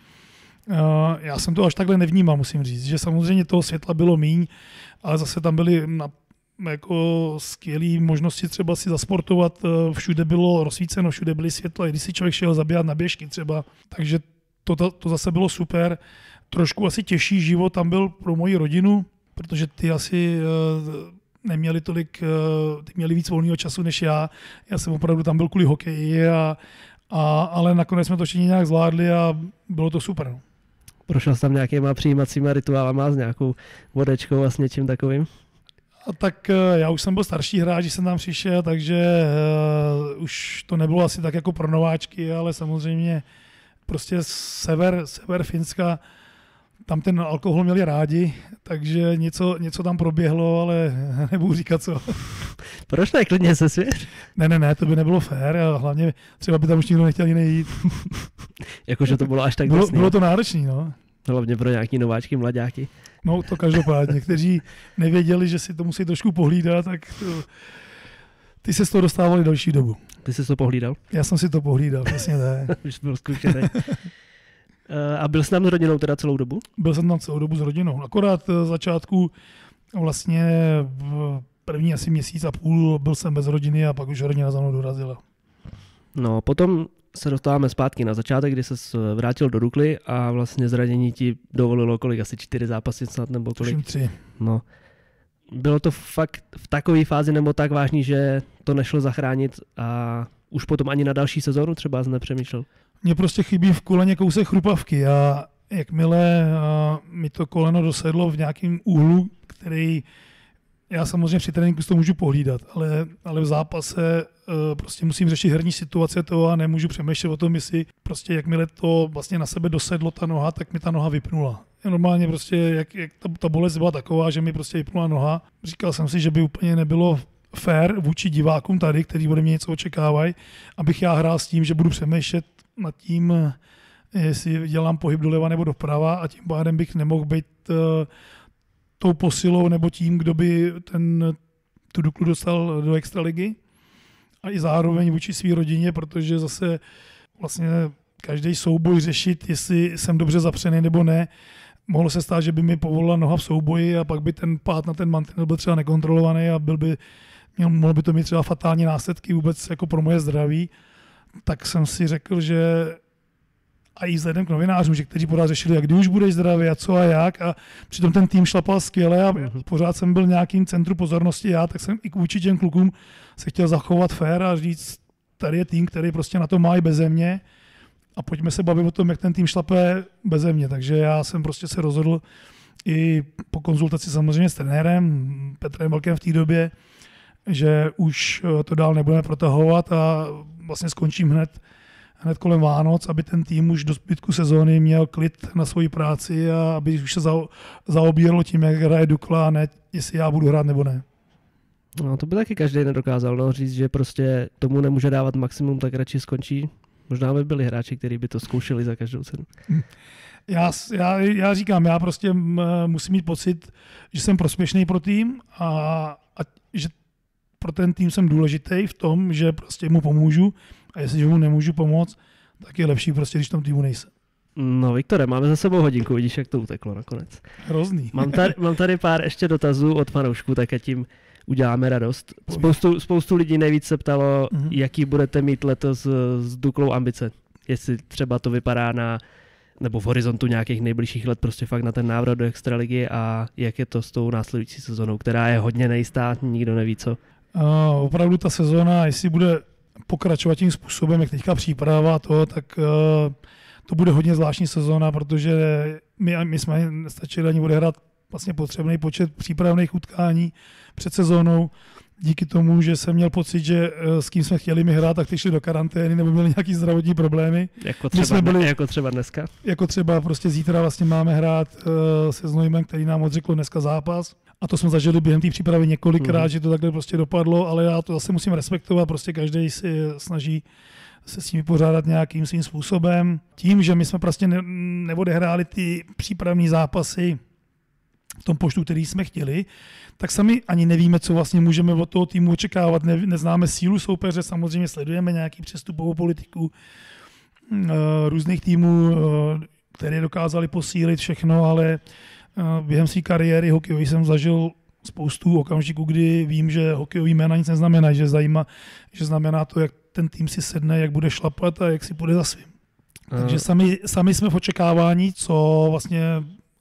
Já jsem to až takhle nevnímal, musím říct, že samozřejmě toho světla bylo míň, ale zase tam byly jako skvělé možnosti třeba si zasportovat, všude bylo rozsvíceno, všude byly světla, když si člověk šel zabíhat na běžky třeba, takže to zase bylo super. Trošku asi těžší život tam byl pro moji rodinu, protože ty asi neměli tolik, ty měli víc volného času než já. Já jsem opravdu tam byl kvůli hokeji, ale nakonec jsme to všichni nějak zvládli a bylo to super. No. Prošel jsi tam nějakýma přijímacíma rituálama s nějakou vodečkou a s něčím takovým? A tak já už jsem byl starší hráč, když jsem tam přišel, takže už to nebylo asi tak jako pro nováčky, ale samozřejmě prostě sever Finska, tam ten alkohol měli rádi, takže něco tam proběhlo, ale nebudu říkat co. Proč ne, klidně se svěř? Ne, to by nebylo fér a hlavně třeba by tam už nikdo nechtěl jiný jít. Jakože to bylo až tak bylo to náročný, no. Hlavně pro nějaký nováčky, mladáky. No to každopádně, kteří nevěděli, že si to musí trošku pohlídat, tak ty se z toho dostávali další dobu. Ty jsi to pohlídal? Já jsem si to pohlídal, přesně tak. Už byl zkušený. A byl jsi tam s rodinou teda celou dobu? Byl jsem tam celou dobu s rodinou. Akorát z začátku vlastně v první asi měsíc a půl byl jsem bez rodiny a pak už rodina za mnou dorazila. No, potom se dostáváme zpátky na začátek, kdy ses vrátil do Dukly a vlastně zranění ti dovolilo kolik? Asi 4 zápasy snad nebo kolik? Tuším 3. No. Bylo to fakt v takové fázi nebo tak vážný, že to nešlo zachránit a už potom ani na další sezónu třeba nepřemýšlel? Mně prostě chybí v koleně kousek chrupavky a jakmile mi to koleno dosedlo v nějakém úhlu, který já samozřejmě při tréninku to můžu pohlídat, ale v zápase prostě musím řešit herní situace toho a nemůžu přemýšlet o tom, jestli prostě jakmile to vlastně na sebe dosedlo ta noha, tak mi ta noha vypnula. Normálně prostě, jak ta bolest byla taková, že mi prostě vypnula noha. Říkal jsem si, že by úplně nebylo fér vůči divákům tady, kteří ode mě něco očekávají, abych já hrál s tím, že budu přemýšlet nad tím, jestli dělám pohyb doleva nebo doprava a tím pádem bych nemohl být tou posilou nebo tím, kdo by tu Duklu dostal do extraligy a i zároveň vůči své rodině, protože zase vlastně každý souboj řešit, jestli jsem dobře zapřený nebo ne. Mohlo se stát, že by mi povolila noha v souboji a pak by ten pád na ten mantinel byl třeba nekontrolovaný a mohl by to mít třeba fatální následky vůbec jako pro moje zdraví. Tak jsem si řekl, že a i vzhledem k novinářům, že kteří pořád řešili, jak kdy už budeš zdravý a co a jak a přitom ten tým šlapal skvěle a pořád jsem byl nějakým centru pozornosti já, tak jsem i vůči těm klukům se chtěl zachovat fér a říct, tady je tým, který prostě na to má i beze mě a pojďme se bavit o tom, jak ten tým šlape beze mě. Takže já jsem prostě se rozhodl i po konzultaci samozřejmě s trenérem Petrem Velkem v té době, že už to dál nebudeme protahovat a vlastně skončím hned kolem Vánoc, aby ten tým už do zbytku sezóny měl klid na svoji práci a aby už se zaobíralo tím, jak hraje Dukla a ne, jestli já budu hrát nebo ne. No, to by taky každý nedokázal říct, že prostě tomu nemůže dávat maximum, tak radši skončí. Možná by byli hráči, kteří by to zkoušeli za každou cenu. Já říkám, já prostě musím mít pocit, že jsem prospěšný pro tým a že pro ten tým jsem důležitý v tom, že prostě mu pomůžu a jestliže mu nemůžu pomoct, tak je lepší prostě, když v tom týmu nejsem. No Viktore, máme za sebou hodinku, vidíš, jak to uteklo nakonec. Hrozný. Mám tady pár ještě dotazů od fanoušků, tak a tím uděláme radost. Spoustu lidí nejvíc se ptalo, jaký budete mít letos s Duklou ambice. Jestli třeba to vypadá nebo v horizontu nějakých nejbližších let prostě fakt na ten návrat do extraligy a jak je to s tou následující sezónou, která je hodně nejistá, nikdo neví co. Opravdu ta sezóna, jestli bude pokračovat tím způsobem, jak teďka příprava tak to bude hodně zvláštní sezóna, protože my jsme nestačili ani odehrát vlastně potřebný počet přípravných utkání před sezónou. Díky tomu, že jsem měl pocit, že s kým jsme chtěli mi hrát, tak ty šli do karantény nebo měli nějaký zdravotní problémy. Jako třeba dneska? Jako třeba prostě zítra vlastně máme hrát se Znojmem, který nám odřekl dneska zápas. A to jsme zažili během té přípravy několikrát, že to takhle prostě dopadlo, ale já to zase musím respektovat, prostě každý si snaží se s tím vypořádat nějakým svým způsobem. Tím, že my jsme prostě neodehráli ty přípravní zápasy v tom počtu, který jsme chtěli, tak sami ani nevíme, co vlastně můžeme od toho týmu očekávat. Neznáme sílu soupeře, samozřejmě sledujeme nějaký přestupovou politiku různých týmů, které dokázali posílit všechno, ale během své kariéry hokejový jsem zažil spoustu okamžiků, kdy vím, že hokejový jména nic neznamená, že znamená to, jak ten tým si sedne, jak bude šlapat a jak si půjde za svým. Takže sami jsme v očekávání, co vlastně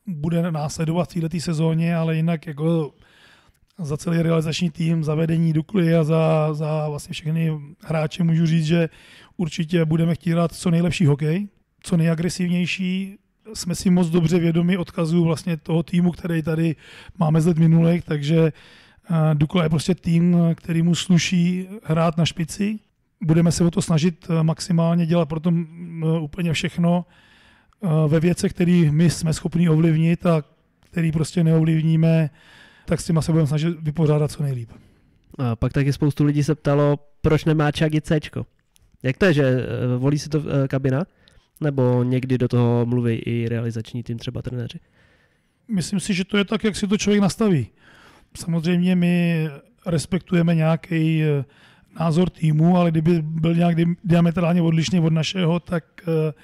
bude následovat v této sezóně, ale jinak jako za celý realizační tým, za vedení Dukly a za vlastně všechny hráče můžu říct, že určitě budeme chtít hrát co nejlepší hokej, co nejagresivnější. Jsme si moc dobře vědomi odkazů vlastně toho týmu, který tady máme z let minulých, takže Dukla je prostě tým, který mu sluší hrát na špici. Budeme se o to snažit maximálně dělat pro to úplně všechno ve věcech, které my jsme schopni ovlivnit a který prostě neovlivníme, tak s těma se budeme snažit vypořádat co nejlíp. A pak taky spoustu lidí se ptalo, proč nemá Čagi Cčko. Jak to je, že volí si to kabina? Nebo někdy do toho mluví i realizační tým, třeba trenéři? Myslím si, že to je tak, jak si to člověk nastaví. Samozřejmě my respektujeme nějaký názor týmu, ale kdyby byl nějak diametrálně odlišný od našeho, tak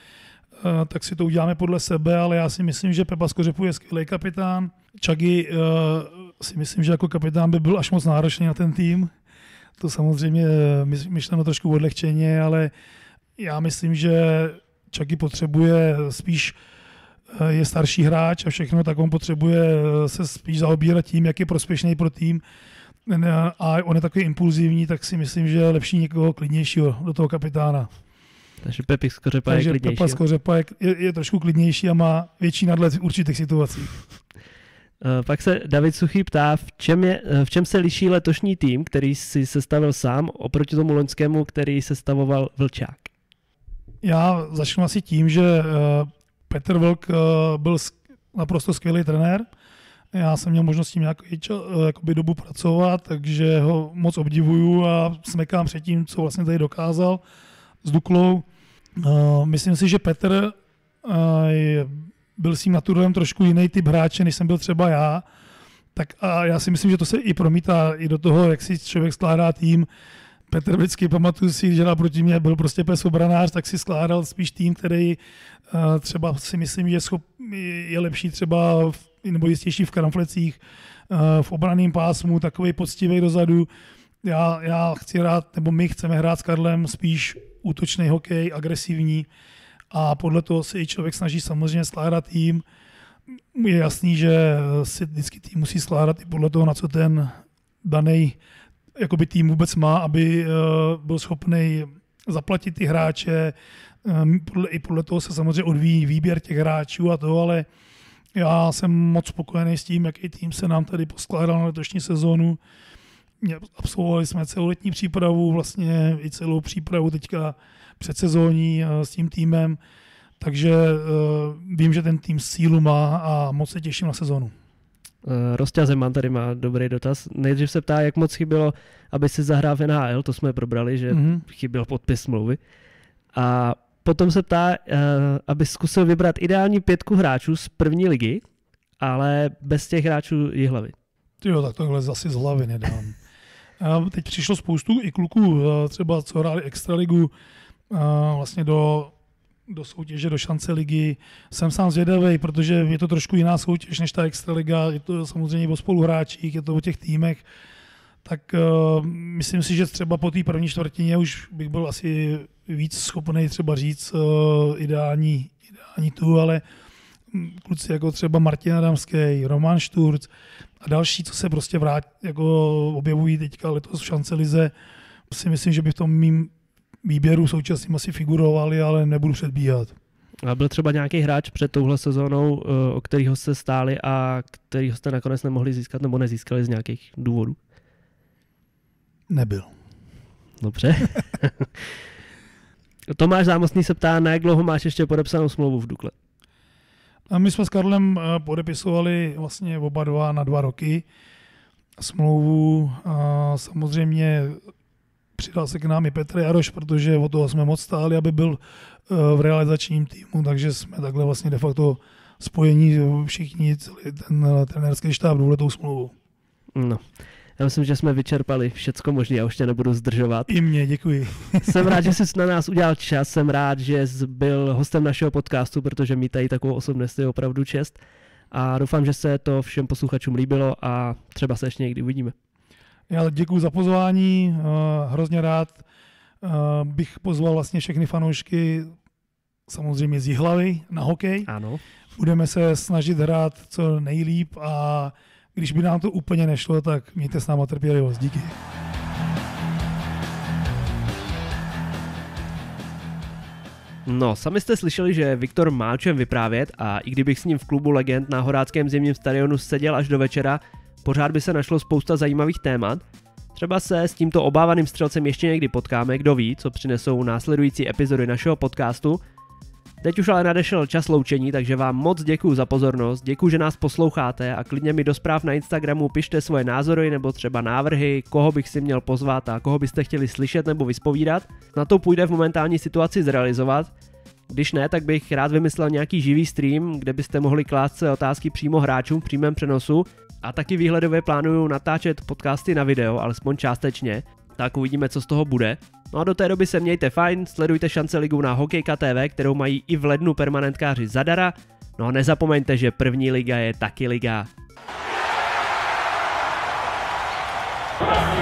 si to uděláme podle sebe, ale já si myslím, že Pepa Skořepu je skvělý kapitán. Čagi si myslím, že jako kapitán by byl až moc náročný na ten tým. To samozřejmě myšleno trošku odlehčeně, ale já myslím, že Čagi potřebuje spíš, je starší hráč a všechno, tak on potřebuje se spíš zaobírat tím, jak je prospěšný pro tým. A on je takový impulzivní, tak si myslím, že je lepší někoho klidnějšího do toho kapitána. Takže Pepa Skořepa je klidnější. Pepa Skořepa je trošku klidnější a má větší nadhled v určitých situacích. Pak se David Suchý ptá, v čem se liší letošní tým, který si sestavil sám, oproti tomu loňskému, který sestavoval Vlčák? Já začnu asi tím, že Petr Vlk byl naprosto skvělý trenér. Já jsem měl možnost s tím jakoby dobu pracovat, takže ho moc obdivuju a smekám před tím, co vlastně tady dokázal s Duklou. Myslím si, že Petr byl s tím naturelem trošku jiný typ hráče, než jsem byl třeba já. Tak a já si myslím, že to se i promítá i do toho, jak si člověk skládá tým. Petr vždycky, pamatuju si, že naproti mě byl prostě pes obranář, tak si skládal spíš tým, který třeba si myslím, že je lepší třeba nebo jistější v kramflecích, v obranném pásmu, takovej poctivý dozadu. Já chci hrát, nebo my chceme hrát s Karlem spíš útočný hokej, agresivní a podle toho se i člověk snaží samozřejmě skládat tým. Je jasný, že si vždycky tým musí skládat i podle toho, na co ten daný jakoby tým vůbec má, aby byl schopný zaplatit ty hráče. I podle toho se samozřejmě odvíjí výběr těch hráčů a to, ale já jsem moc spokojený s tím, jaký tým se nám tady poskládal na letošní sezónu. Absolvovali jsme celou letní přípravu, vlastně i celou přípravu teďka předsezónní s tím týmem, takže vím, že ten tým sílu má a moc se těším na sezónu. Rostia Zeman tady má dobrý dotaz. Nejdřív se ptá, jak moc chybělo, aby si zahrál v NHL, to jsme probrali, že chyběl podpis smlouvy. A potom se ptá, aby zkusil vybrat ideální 5 hráčů z první ligy, ale bez těch hráčů Jihlavy. Jo, tak tohle zase z hlavy nedám. Teď přišlo spoustu i kluků, třeba co hráli extraligu, vlastně do soutěže, do šance ligy. Jsem sám zvědavý, protože je to trošku jiná soutěž než ta extraliga, je to samozřejmě o spoluhráčích, je to o těch týmech. Tak myslím si, že třeba po té první čtvrtině už bych byl asi víc schopný třeba říct ideální tu, ale kluci jako třeba Martin Adamský, Roman Šturc a další, co se prostě jako objevují teďka letos v šance lize, si myslím, že by v tom mým výběru současným asi figurovali, ale nebudu předbíhat. A byl třeba nějaký hráč před touhle sezónou, o kterýho jste stáli a kterýho jste nakonec nemohli získat nebo nezískali z nějakých důvodů? Nebyl. Dobře. Tomáš Zámostný se ptá, na jak dlouho máš ještě podepsanou smlouvu v Dukle? A my jsme s Karlem podepisovali vlastně oba dva na 2 roky smlouvu. A samozřejmě přidal se k nám i Petr Jaroš, protože o toho jsme moc stáli, aby byl v realizačním týmu, takže jsme takhle vlastně de facto spojení všichni, celý ten trenérský štáb důležitou smlouvu. No. Já myslím, že jsme vyčerpali všecko možné, já už tě nebudu zdržovat. I mě, děkuji. Jsem rád, že jsi na nás udělal čas, jsem rád, že jsi byl hostem našeho podcastu, protože mít tady takovou osobnost je opravdu čest. A doufám, že se to všem posluchačům líbilo a třeba se ještě někdy uvidíme. Já děkuji za pozvání, hrozně rád bych pozval vlastně všechny fanoušky samozřejmě z Jihlavy na hokej. Ano. Budeme se snažit hrát co nejlíp a když by nám to úplně nešlo, tak mějte s náma trpělivost. Díky. No, sami jste slyšeli, že Viktor má o čem vyprávět a i kdybych s ním v klubu legend na Horáckém zimním stadionu seděl až do večera, pořád by se našlo spousta zajímavých témat. Třeba se s tímto obávaným střelcem ještě někdy potkáme, kdo ví, co přinesou následující epizody našeho podcastu. Teď už ale nadešel čas loučení, takže vám moc děkuju za pozornost, děkuju, že nás posloucháte a klidně mi do zpráv na Instagramu pište svoje názory nebo třeba návrhy, koho bych si měl pozvat a koho byste chtěli slyšet nebo vyspovídat. Na to půjde v momentální situaci zrealizovat. Když ne, tak bych rád vymyslel nějaký živý stream, kde byste mohli klást své otázky přímo hráčům v přímém přenosu a taky výhledově plánuju natáčet podcasty na video, alespoň částečně, tak uvidíme, co z toho bude. No a do té doby se mějte fajn, sledujte Šance ligu na Hokejka TV, kterou mají i v lednu permanentkáři zadara. No a nezapomeňte, že první liga je taky liga.